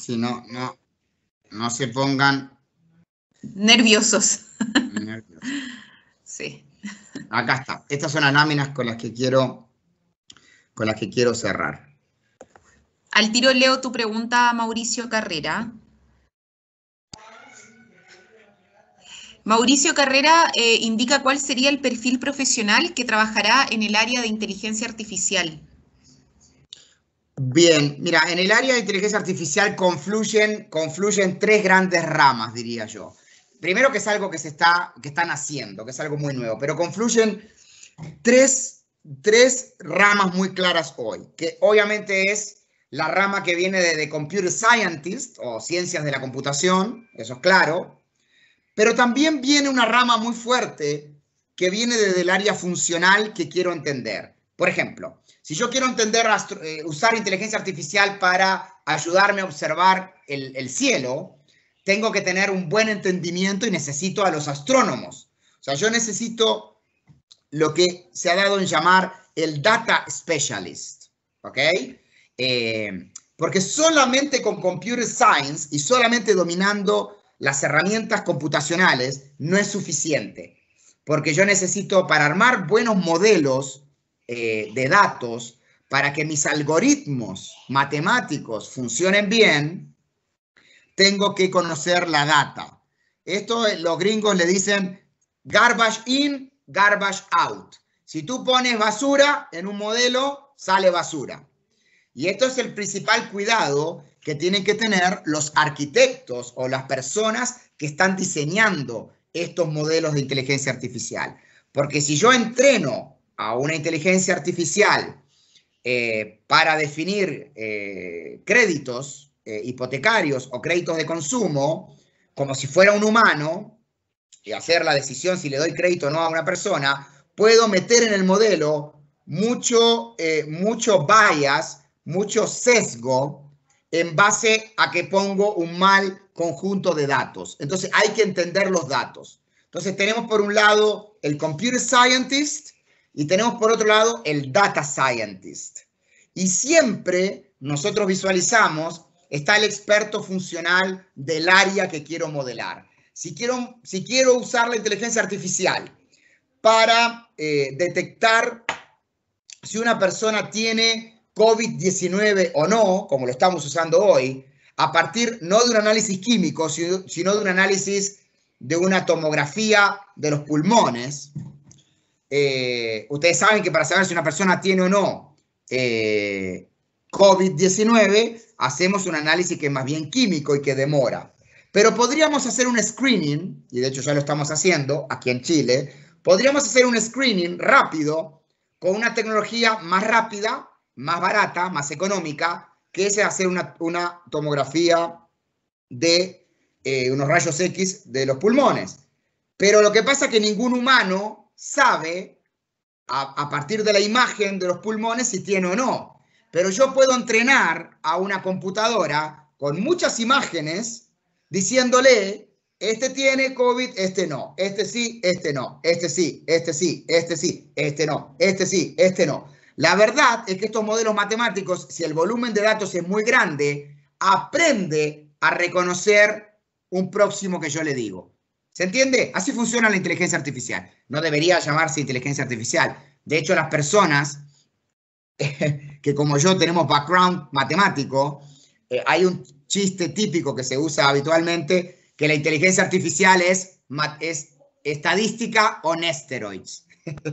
si no, no, no se pongan nerviosos. nerviosos. Sí. Acá está. Estas son las láminas con las que quiero, con las que quiero cerrar. Al tiro leo tu pregunta, Mauricio Carrera. Mauricio Carrera eh, indica cuál sería el perfil profesional que trabajará en el área de inteligencia artificial. Bien, mira, en el área de inteligencia artificial confluyen, confluyen tres grandes ramas, diría yo. Primero que es algo que se está, que están haciendo, que es algo muy nuevo, pero confluyen tres, tres ramas muy claras hoy, que obviamente es la rama que viene de, de Computer Scientist o ciencias de la computación, eso es claro. Pero también viene una rama muy fuerte que viene desde el área funcional que quiero entender. Por ejemplo, si yo quiero entender, eh, usar inteligencia artificial para ayudarme a observar el, el cielo, tengo que tener un buen entendimiento y necesito a los astrónomos. O sea, yo necesito lo que se ha dado en llamar el data specialist, ¿ok? Eh, porque solamente con computer science y solamente dominando las herramientas computacionales no es suficiente, porque yo necesito, para armar buenos modelos eh, de datos, para que mis algoritmos matemáticos funcionen bien, tengo que conocer la data. Esto los gringos le dicen garbage in, garbage out. Si tú pones basura en un modelo, sale basura. Y esto es el principal cuidado que tienen que tener los arquitectos o las personas que están diseñando estos modelos de inteligencia artificial. Porque si yo entreno a una inteligencia artificial eh, para definir eh, créditos eh, hipotecarios o créditos de consumo, como si fuera un humano, y hacer la decisión si le doy crédito o no a una persona, puedo meter en el modelo mucho, eh, mucho bias, mucho sesgo, en base a que pongo un mal conjunto de datos. Entonces hay que entender los datos. Entonces tenemos por un lado el computer scientist y tenemos por otro lado el data scientist. Y siempre nosotros visualizamos, está el experto funcional del área que quiero modelar. Si quiero, si quiero usar la inteligencia artificial para eh, detectar si una persona tiene COVID diecinueve o no, como lo estamos usando hoy, a partir no de un análisis químico, sino de un análisis de una tomografía de los pulmones. Eh, ustedes saben que para saber si una persona tiene o no eh, COVID diecinueve, hacemos un análisis que es más bien químico y que demora. Pero podríamos hacer un screening, y de hecho ya lo estamos haciendo aquí en Chile, podríamos hacer un screening rápido con una tecnología más rápida, más barata, más económica, que es hacer una, una tomografía de eh, unos rayos X de los pulmones. Pero lo que pasa es que ningún humano sabe, a, a partir de la imagen de los pulmones, si tiene o no. Pero yo puedo entrenar a una computadora con muchas imágenes diciéndole, este tiene COVID, este no, este sí, este no, este sí, este sí, este sí, este no, este sí, este no. La verdad es que estos modelos matemáticos, si el volumen de datos es muy grande, aprende a reconocer un próximo que yo le digo. ¿Se entiende? Así funciona la inteligencia artificial. No debería llamarse inteligencia artificial. De hecho, las personas eh, que como yo tenemos background matemático, eh, hay un chiste típico que se usa habitualmente, que la inteligencia artificial es, es estadística on steroids.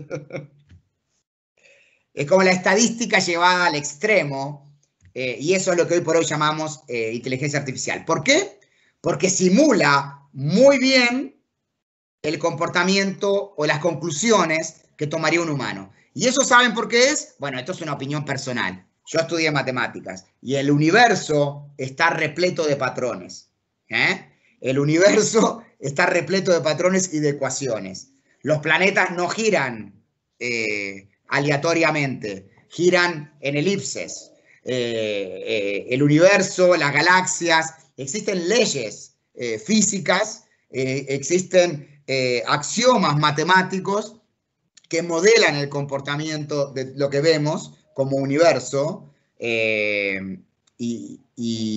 Es como la estadística llevada al extremo, eh, y eso es lo que hoy por hoy llamamos eh, inteligencia artificial. ¿Por qué? Porque simula muy bien el comportamiento o las conclusiones que tomaría un humano. ¿Y eso saben por qué es? Bueno, esto es una opinión personal. Yo estudié matemáticas y el universo está repleto de patrones. ¿eh? El universo está repleto de patrones y de ecuaciones. Los planetas no giran eh, aleatoriamente, giran en elipses. Eh, eh, el universo, las galaxias, existen leyes eh, físicas, eh, existen eh, axiomas matemáticos que modelan el comportamiento de lo que vemos como universo, eh, y, y,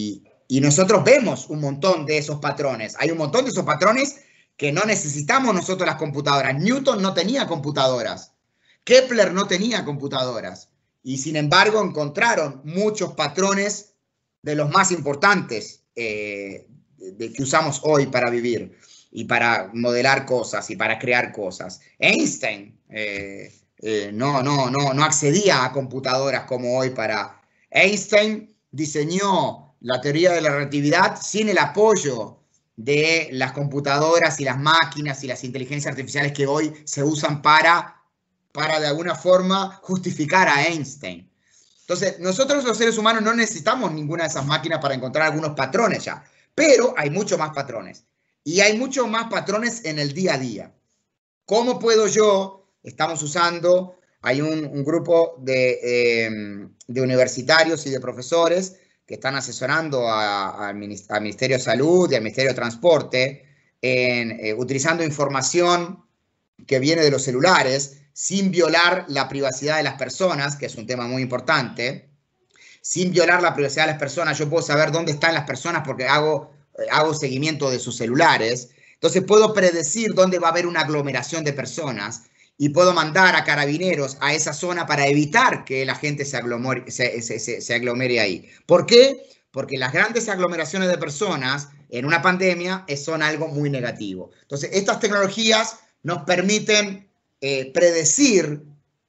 y nosotros vemos un montón de esos patrones. Hay un montón de esos patrones que no necesitamos nosotros las computadoras. Newton no tenía computadoras. Kepler no tenía computadoras. Y sin embargo encontraron muchos patrones de los más importantes eh, de, que usamos hoy para vivir y para modelar cosas y para crear cosas. Einstein eh, eh, no, no, no, no accedía a computadoras como hoy para... Einstein diseñó la teoría de la relatividad sin el apoyo de las computadoras y las máquinas y las inteligencias artificiales que hoy se usan para, para de alguna forma justificar a Einstein. Entonces, nosotros los seres humanos no necesitamos ninguna de esas máquinas para encontrar algunos patrones ya, pero hay muchos más patrones. Y hay muchos más patrones en el día a día. ¿Cómo puedo yo? Estamos usando, hay un, un grupo de, eh, de universitarios y de profesores que están asesorando al Ministerio de Salud y al Ministerio de Transporte en, eh, utilizando información que viene de los celulares sin violar la privacidad de las personas, que es un tema muy importante. Sin violar la privacidad de las personas, yo puedo saber dónde están las personas porque hago, eh, hago seguimiento de sus celulares. Entonces puedo predecir dónde va a haber una aglomeración de personas y puedo mandar a carabineros a esa zona para evitar que la gente se aglomere, se, se, se, se aglomere ahí. ¿Por qué? Porque las grandes aglomeraciones de personas en una pandemia son algo muy negativo. Entonces, estas tecnologías nos permiten eh, predecir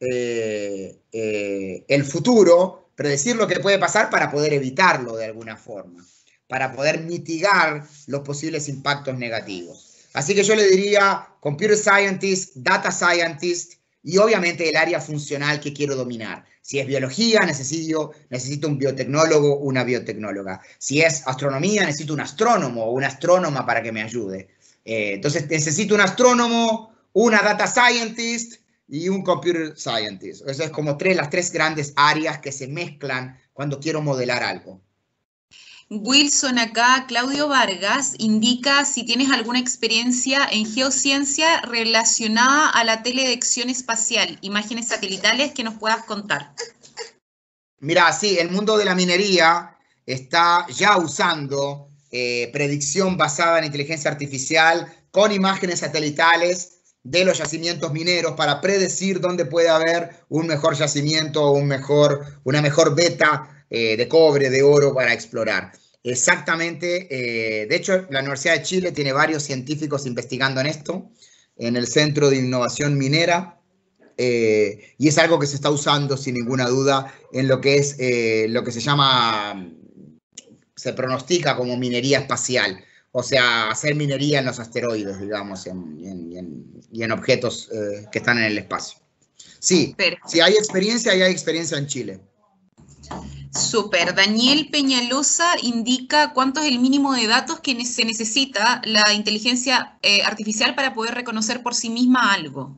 eh, eh, el futuro, predecir lo que puede pasar para poder evitarlo de alguna forma, para poder mitigar los posibles impactos negativos. Así que yo le diría computer scientist, data scientist y obviamente el área funcional que quiero dominar. Si es biología, necesito, necesito un biotecnólogo, una biotecnóloga. Si es astronomía, necesito un astrónomo o una astrónoma para que me ayude. Eh, entonces necesito un astrónomo, una data scientist y un computer scientist. Eso es como tres, las tres grandes áreas que se mezclan cuando quiero modelar algo. Wilson acá, Claudio Vargas, indica si tienes alguna experiencia en geociencia relacionada a la teledetección espacial, imágenes satelitales que nos puedas contar. Mira, sí, el mundo de la minería está ya usando eh, predicción basada en inteligencia artificial con imágenes satelitales de los yacimientos mineros para predecir dónde puede haber un mejor yacimiento o un mejor, una mejor beta Eh, de cobre, de oro para explorar. Exactamente, eh, de hecho la Universidad de Chile tiene varios científicos investigando en esto, en el Centro de Innovación Minera, eh, y es algo que se está usando sin ninguna duda en lo que es eh, lo que se llama, se pronostica como minería espacial, o sea, hacer minería en los asteroides, digamos, en, en, en, y en objetos eh, que están en el espacio. Sí, si hay experiencia, y hay experiencia en Chile. Súper. Daniel Peñalosa indica cuánto es el mínimo de datos que se necesita la inteligencia eh, artificial para poder reconocer por sí misma algo.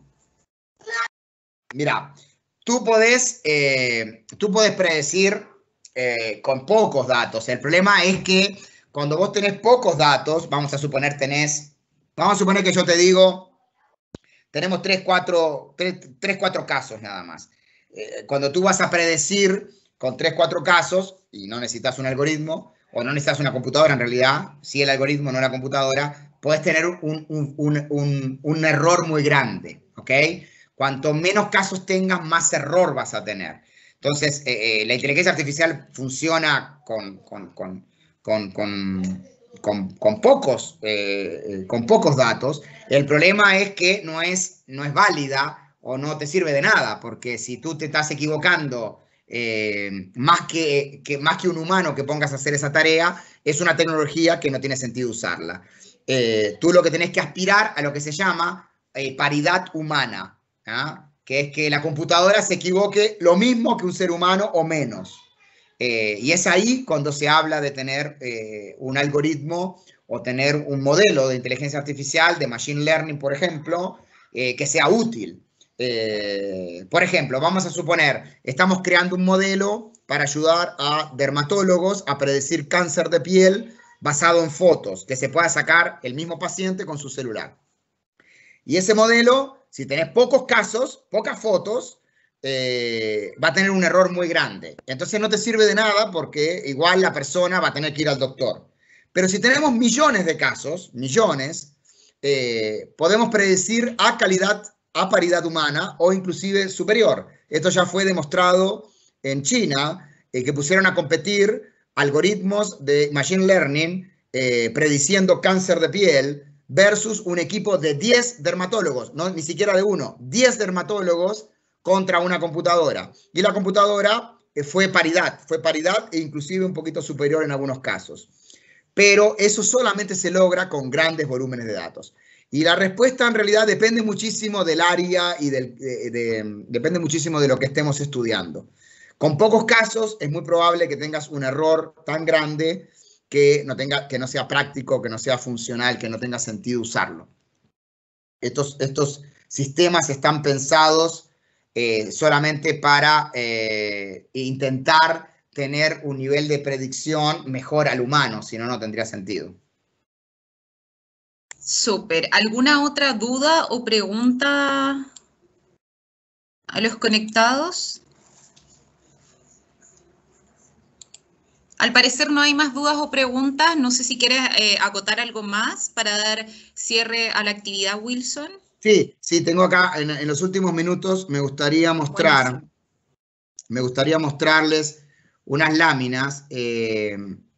Mira, tú podés, eh, tú podés predecir eh, con pocos datos. El problema es que cuando vos tenés pocos datos, vamos a suponer tenés, vamos a suponer que yo te digo, tenemos tres, cuatro, tres, tres, cuatro casos nada más. Eh, cuando tú vas a predecir con tres, cuatro casos, y no necesitas un algoritmo, o no necesitas una computadora en realidad, si el algoritmo no la computadora, puedes tener un, un, un, un, un error muy grande, ¿ok? Cuanto menos casos tengas, más error vas a tener. Entonces, eh, eh, la inteligencia artificial funciona con, con, con, con, con, con, con, pocos, eh, con pocos datos. El problema es que no es, no es válida o no te sirve de nada, porque si tú te estás equivocando Eh, más, que, que, más que un humano que pongas a hacer esa tarea, es una tecnología que no tiene sentido usarla. Eh, tú lo que tenés que aspirar a lo que se llama eh, paridad humana, ¿ah? Que es que la computadora se equivoque lo mismo que un ser humano o menos. Eh, y es ahí cuando se habla de tener eh, un algoritmo o tener un modelo de inteligencia artificial, de machine learning, por ejemplo, eh, que sea útil. Eh, por ejemplo, vamos a suponer, estamos creando un modelo para ayudar a dermatólogos a predecir cáncer de piel basado en fotos que se pueda sacar el mismo paciente con su celular. Y ese modelo, si tenés pocos casos, pocas fotos, eh, va a tener un error muy grande. Entonces no te sirve de nada porque igual la persona va a tener que ir al doctor. Pero si tenemos millones de casos, millones, eh, podemos predecir a calidad, a paridad humana o inclusive superior. Esto ya fue demostrado en China, eh, que pusieron a competir algoritmos de machine learning eh, prediciendo cáncer de piel versus un equipo de diez dermatólogos, no ni siquiera de uno, diez dermatólogos contra una computadora. Y la computadora eh, fue paridad, fue paridad e inclusive un poquito superior en algunos casos. Pero eso solamente se logra con grandes volúmenes de datos. Y la respuesta en realidad depende muchísimo del área y del, de, de, depende muchísimo de lo que estemos estudiando. Con pocos casos es muy probable que tengas un error tan grande que no, tenga, que no sea práctico, que no sea funcional, que no tenga sentido usarlo. Estos, estos sistemas están pensados eh, solamente para eh, intentar tener un nivel de predicción mejor al humano, si no, no tendría sentido. Súper. ¿Alguna otra duda o pregunta a los conectados? Al parecer no hay más dudas o preguntas. No sé si quieres eh, acotar algo más para dar cierre a la actividad, Wilson. Sí, sí, tengo acá en, en los últimos minutos, me gustaría mostrar, Buenísimo. me gustaría mostrarles unas láminas eh,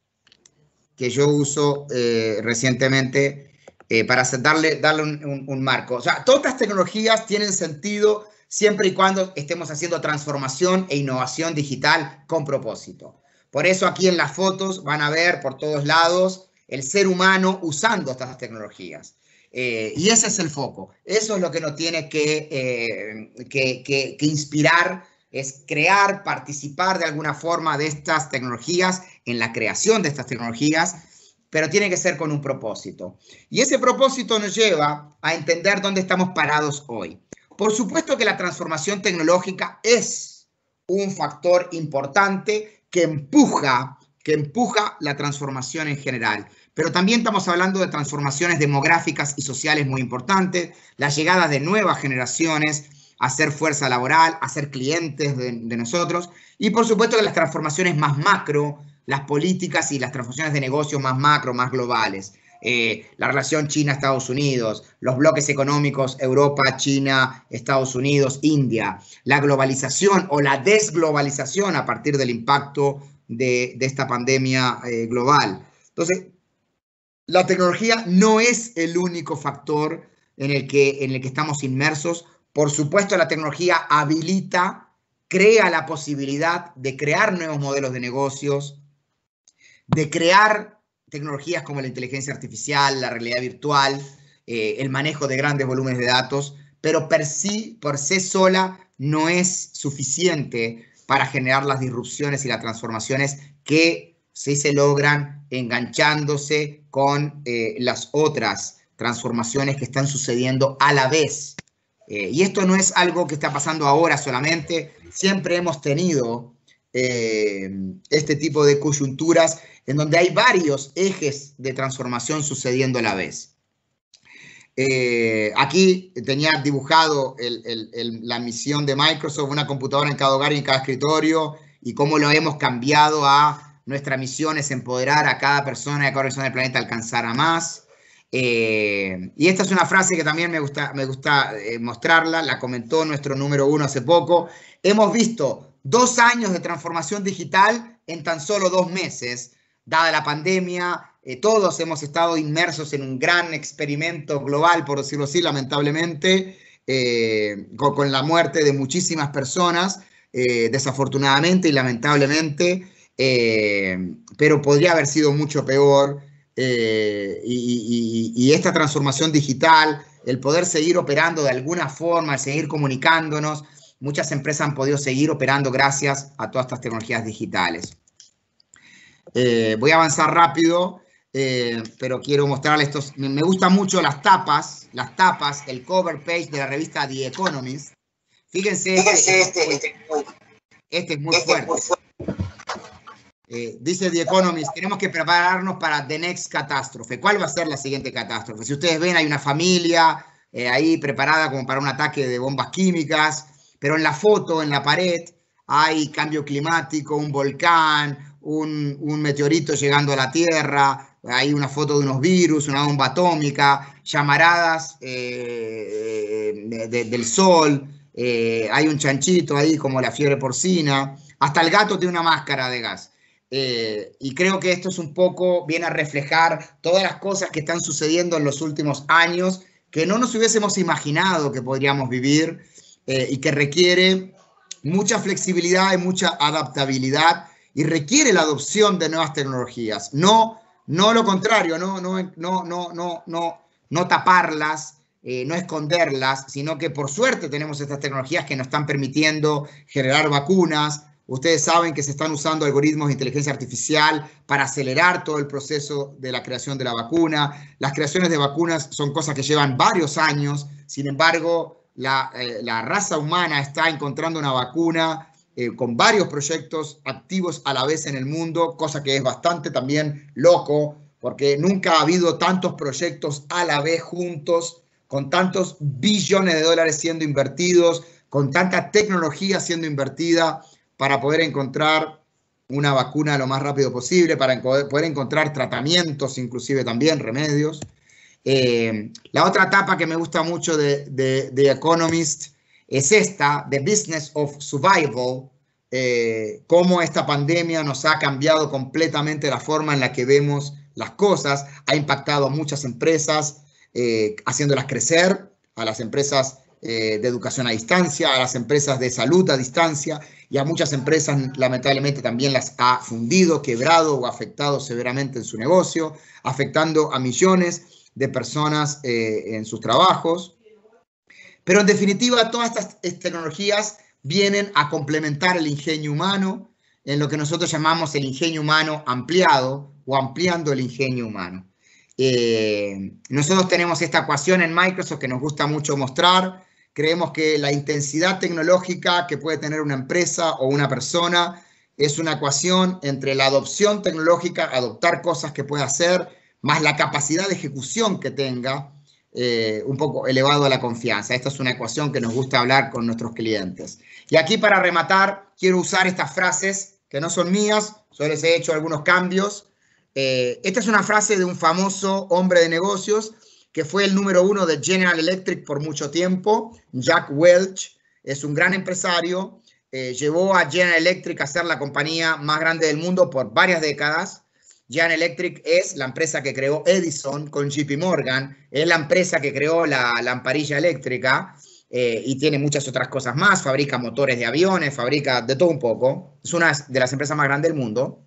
que yo uso eh, recientemente eh, para hacer, darle, darle un, un, un marco. O sea, todas las tecnologías tienen sentido siempre y cuando estemos haciendo transformación e innovación digital con propósito. Por eso aquí en las fotos van a ver por todos lados el ser humano usando estas tecnologías. Eh, y ese es el foco. Eso es lo que nos tiene que, eh, que, que, que inspirar, es crear, participar de alguna forma de estas tecnologías, en la creación de estas tecnologías, pero tiene que ser con un propósito. Y ese propósito nos lleva a entender dónde estamos parados hoy. Por supuesto que la transformación tecnológica es un factor importante que empuja, que empuja la transformación en general. Pero también estamos hablando de transformaciones demográficas y sociales muy importantes, la llegada de nuevas generaciones a ser fuerza laboral, a ser clientes de, de nosotros, y por supuesto que las transformaciones más macro, las políticas y las transformaciones de negocios más macro, más globales. Eh, la relación China-Estados Unidos, los bloques económicos Europa, China, Estados Unidos, India, la globalización o la desglobalización a partir del impacto de, de esta pandemia eh, global. Entonces, la tecnología no es el único factor en el que, en el que estamos inmersos. Por supuesto, la tecnología habilita, crea la posibilidad de crear nuevos modelos de negocios, de crear tecnologías como la inteligencia artificial, la realidad virtual, eh, el manejo de grandes volúmenes de datos, pero per sí, por sí sola, no es suficiente para generar las disrupciones y las transformaciones que sí se logran enganchándose con eh, las otras transformaciones que están sucediendo a la vez. Eh, y esto no es algo que está pasando ahora solamente, siempre hemos tenido eh, este tipo de coyunturas en donde hay varios ejes de transformación sucediendo a la vez. Eh, aquí tenía dibujado el, el, el, la misión de Microsoft, una computadora en cada hogar y en cada escritorio, y cómo lo hemos cambiado a nuestra misión es empoderar a cada persona y a cada persona del planeta a alcanzar a más. Eh, y esta es una frase que también me gusta, me gusta eh, mostrarla, la comentó nuestro número uno hace poco. Hemos visto dos años de transformación digital en tan solo dos meses, dada la pandemia. Eh, todos hemos estado inmersos en un gran experimento global, por decirlo así, lamentablemente, eh, con, con la muerte de muchísimas personas, eh, desafortunadamente y lamentablemente, eh, pero podría haber sido mucho peor. Eh, y, y, y esta transformación digital, el poder seguir operando de alguna forma, el seguir comunicándonos, muchas empresas han podido seguir operando gracias a todas estas tecnologías digitales. Eh, voy a avanzar rápido, eh, pero quiero mostrarles estos. Me, me gustan mucho las tapas, las tapas, el cover page de la revista The Economist. Fíjense, este, este, este, este es muy fuerte. Eh, dice The Economist, tenemos que prepararnos para the next catástrofe. ¿Cuál va a ser la siguiente catástrofe? Si ustedes ven, hay una familia eh, ahí preparada como para un ataque de bombas químicas, pero en la foto, en la pared, hay cambio climático, un volcán, un, un meteorito llegando a la Tierra, hay una foto de unos virus, una bomba atómica, llamaradas eh, de, de, del sol, eh, hay un chanchito ahí como la fiebre porcina, hasta el gato tiene una máscara de gas. Eh, y creo que esto es un poco, viene a reflejar todas las cosas que están sucediendo en los últimos años, que no nos hubiésemos imaginado que podríamos vivir eh, y que requiere mucha flexibilidad y mucha adaptabilidad y requiere la adopción de nuevas tecnologías. No, no lo contrario, no, no, no, no, no, no, no taparlas, eh, no esconderlas, sino que por suerte tenemos estas tecnologías que nos están permitiendo generar vacunas. Ustedes saben que se están usando algoritmos de inteligencia artificial para acelerar todo el proceso de la creación de la vacuna. Las creaciones de vacunas son cosas que llevan varios años. Sin embargo, la, eh, la raza humana está encontrando una vacuna eh, con varios proyectos activos a la vez en el mundo, cosa que es bastante también loco, porque nunca ha habido tantos proyectos a la vez juntos, con tantos billones de dólares siendo invertidos, con tanta tecnología siendo invertida, para poder encontrar una vacuna lo más rápido posible, para poder encontrar tratamientos, inclusive también remedios. Eh, la otra etapa que me gusta mucho de, de, de Economist es esta, The Business of Survival, eh, cómo esta pandemia nos ha cambiado completamente la forma en la que vemos las cosas, ha impactado a muchas empresas, eh, haciéndolas crecer, a las empresas eh, de educación a distancia, a las empresas de salud a distancia, y a muchas empresas lamentablemente también las ha fundido, quebrado o afectado severamente en su negocio, afectando a millones de personas eh, en sus trabajos. Pero en definitiva, todas estas tecnologías vienen a complementar el ingenio humano en lo que nosotros llamamos el ingenio humano ampliado o ampliando el ingenio humano. Eh, nosotros tenemos esta ecuación en Microsoft que nos gusta mucho mostrar. Creemos que la intensidad tecnológica que puede tener una empresa o una persona es una ecuación entre la adopción tecnológica, adoptar cosas que pueda hacer, más la capacidad de ejecución que tenga, eh, un poco elevado a la confianza. Esta es una ecuación que nos gusta hablar con nuestros clientes. Y aquí para rematar, quiero usar estas frases que no son mías, yo les he hecho algunos cambios. Eh, esta es una frase de un famoso hombre de negocios que fue el número uno de General Electric por mucho tiempo, Jack Welch. Es un gran empresario, eh, llevó a General Electric a ser la compañía más grande del mundo por varias décadas. General Electric es la empresa que creó Edison con J P Morgan, es la empresa que creó la lamparilla eléctrica eh, y tiene muchas otras cosas más, fabrica motores de aviones, fabrica de todo un poco, es una de las empresas más grandes del mundo.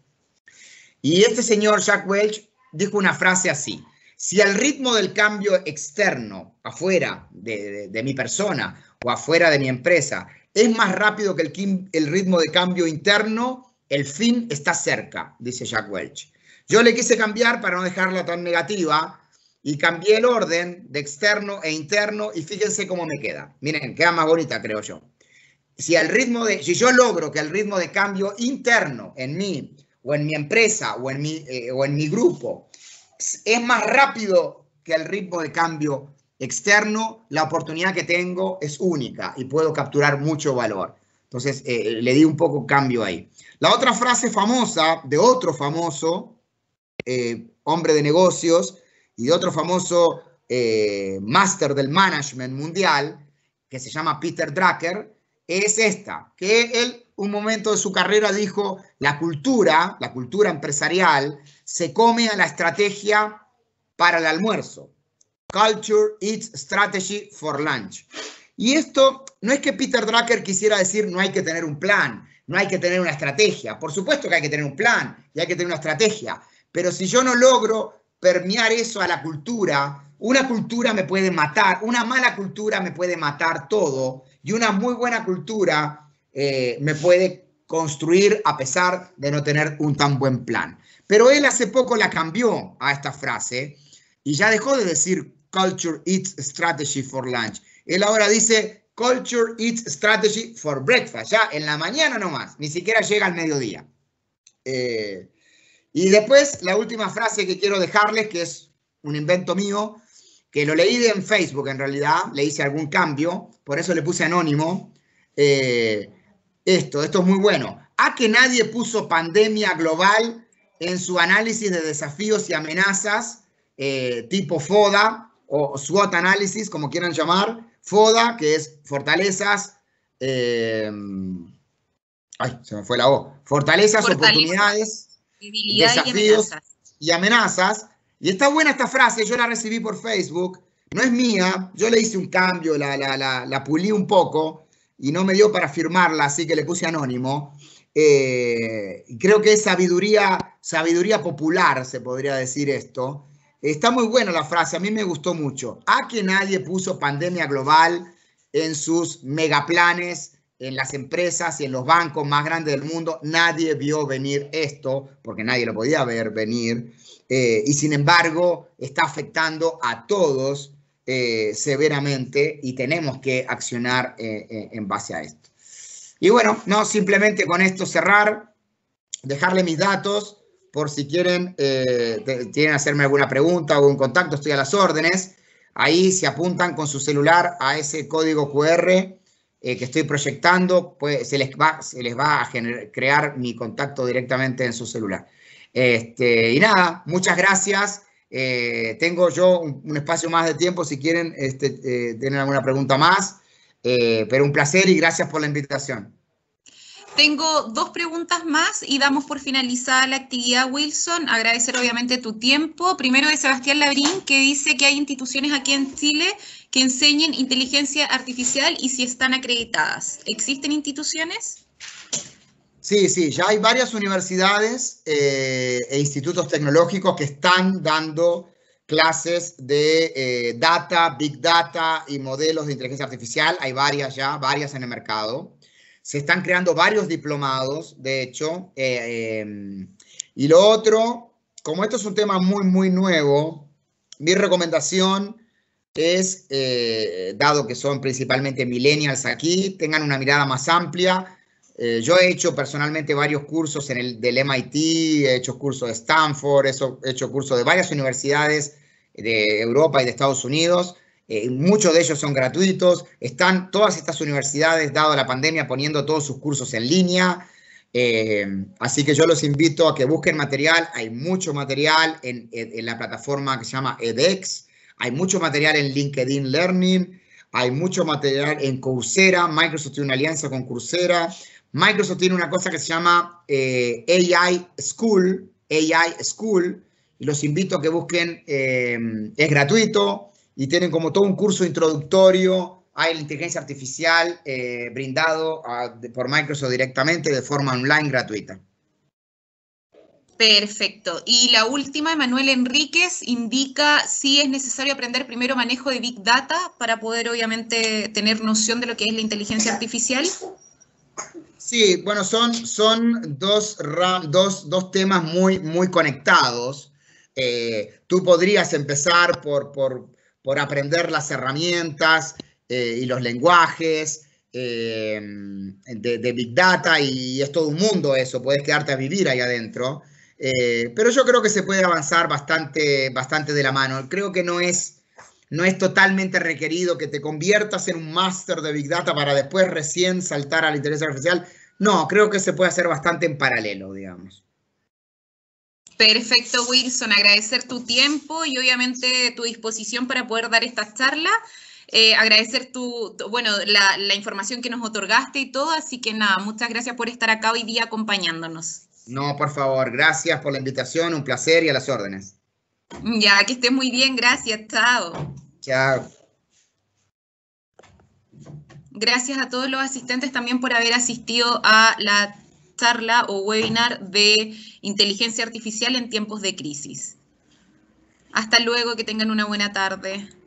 Y este señor Jack Welch dijo una frase así: si el ritmo del cambio externo, afuera de, de, de mi persona o afuera de mi empresa, es más rápido que el, el ritmo de cambio interno, el fin está cerca, dice Jack Welch. Yo le quise cambiar para no dejarla tan negativa y cambié el orden de externo e interno y fíjense cómo me queda. Miren, queda más bonita, creo yo. Si, el ritmo de, si yo logro que el ritmo de cambio interno en mí o en mi empresa o en mi, eh, o en mi grupo es más rápido que el ritmo de cambio externo, la oportunidad que tengo es única y puedo capturar mucho valor. Entonces, eh, le di un poco cambio ahí. La otra frase famosa de otro famoso eh, hombre de negocios y de otro famoso eh, máster del management mundial, que se llama Peter Drucker, es esta, que él un momento de su carrera dijo: la cultura, la cultura empresarial, se come a la estrategia para el almuerzo. Culture eats strategy for lunch. Y esto no es que Peter Drucker quisiera decir no hay que tener un plan, no hay que tener una estrategia. Por supuesto que hay que tener un plan y hay que tener una estrategia. Pero si yo no logro permear eso a la cultura, una cultura me puede matar, una mala cultura me puede matar todo y una muy buena cultura eh, me puede construir a pesar de no tener un tan buen plan. Pero él hace poco la cambió a esta frase y ya dejó de decir culture eats strategy for lunch. Él ahora dice culture eats strategy for breakfast, ya en la mañana nomás, ni siquiera llega al mediodía. Eh, y después la última frase que quiero dejarles, que es un invento mío, que lo leí en Facebook en realidad, le hice algún cambio, por eso le puse anónimo. eh, esto, esto es muy bueno. A que nadie puso pandemia global en su análisis de desafíos y amenazas, eh, tipo FODA o SWOT análisis, como quieran llamar. FODA, que es fortalezas, eh, ay, se me fue la O, fortalezas, Fortaleza, oportunidades, desafíos y amenazas. y amenazas. Y está buena esta frase, yo la recibí por Facebook, no es mía, yo le hice un cambio, la, la, la, la pulí un poco y no me dio para firmarla, así que le puse anónimo. Eh, creo que es sabiduría, sabiduría popular, se podría decir esto. Está muy buena la frase, a mí me gustó mucho. A que nadie puso pandemia global en sus megaplanes, en las empresas y en los bancos más grandes del mundo. Nadie vio venir esto, porque nadie lo podía ver venir. Eh, y sin embargo, está afectando a todos eh, severamente y tenemos que accionar eh, eh, en base a esto. Y bueno, no simplemente con esto cerrar, dejarle mis datos por si quieren, eh, quieren hacerme alguna pregunta o un contacto, estoy a las órdenes. Ahí se apuntan con su celular a ese código cu erre eh, que estoy proyectando, pues se les va, se les va a generar, crear mi contacto directamente en su celular. Este, y nada, muchas gracias. Eh, tengo yo un, un espacio más de tiempo si quieren este, eh, tener alguna pregunta más. Eh, pero un placer y gracias por la invitación. Tengo dos preguntas más y damos por finalizada la actividad, Wilson. Agradecer obviamente tu tiempo. Primero de Sebastián Labrín, que dice que hay instituciones aquí en Chile que enseñen inteligencia artificial y si están acreditadas. ¿Existen instituciones? Sí, sí, ya hay varias universidades eh, e institutos tecnológicos que están dando clases de eh, data, big data y modelos de inteligencia artificial. Hay varias ya, varias en el mercado. Se están creando varios diplomados, de hecho. Eh, eh, y lo otro, como esto es un tema muy, muy nuevo, mi recomendación es, eh, dado que son principalmente millennials aquí, tengan una mirada más amplia. Eh, yo he hecho personalmente varios cursos en el, del eme i te, he hecho cursos de Stanford, he hecho cursos de varias universidades de Europa y de Estados Unidos. Eh, muchos de ellos son gratuitos. Están todas estas universidades, dado la pandemia, poniendo todos sus cursos en línea. Eh, así que yo los invito a que busquen material. Hay mucho material en, en, en la plataforma que se llama edX. Hay mucho material en LinkedIn Learning. Hay mucho material en Coursera. Microsoft tiene una alianza con Coursera. Microsoft tiene una cosa que se llama eh, A I School, A I School, y los invito a que busquen, eh, es gratuito y tienen como todo un curso introductorio a la inteligencia artificial eh, brindado a, de, por Microsoft directamente de forma online gratuita. Perfecto. Y la última, Emanuel Enríquez, indica si es necesario aprender primero manejo de Big Data para poder obviamente tener noción de lo que es la inteligencia artificial. Sí, bueno, son, son dos, dos, dos temas muy, muy conectados. Eh, tú podrías empezar por, por, por aprender las herramientas eh, y los lenguajes eh, de, de Big Data y es todo un mundo eso, puedes quedarte a vivir ahí adentro. Eh, pero yo creo que se puede avanzar bastante, bastante de la mano. Creo que no es, no es totalmente requerido que te conviertas en un máster de Big Data para después recién saltar a la inteligencia artificial. No, creo que se puede hacer bastante en paralelo, digamos. Perfecto, Wilson. Agradecer tu tiempo y obviamente tu disposición para poder dar esta charla. Eh, agradecer tu, tu bueno, la, la información que nos otorgaste y todo. Así que nada, muchas gracias por estar acá hoy día acompañándonos. No, por favor, gracias por la invitación, un placer y a las órdenes. Ya, que estés muy bien, gracias, chao. Chao. Gracias a todos los asistentes también por haber asistido a la charla o webinar de inteligencia artificial en tiempos de crisis. Hasta luego, que tengan una buena tarde.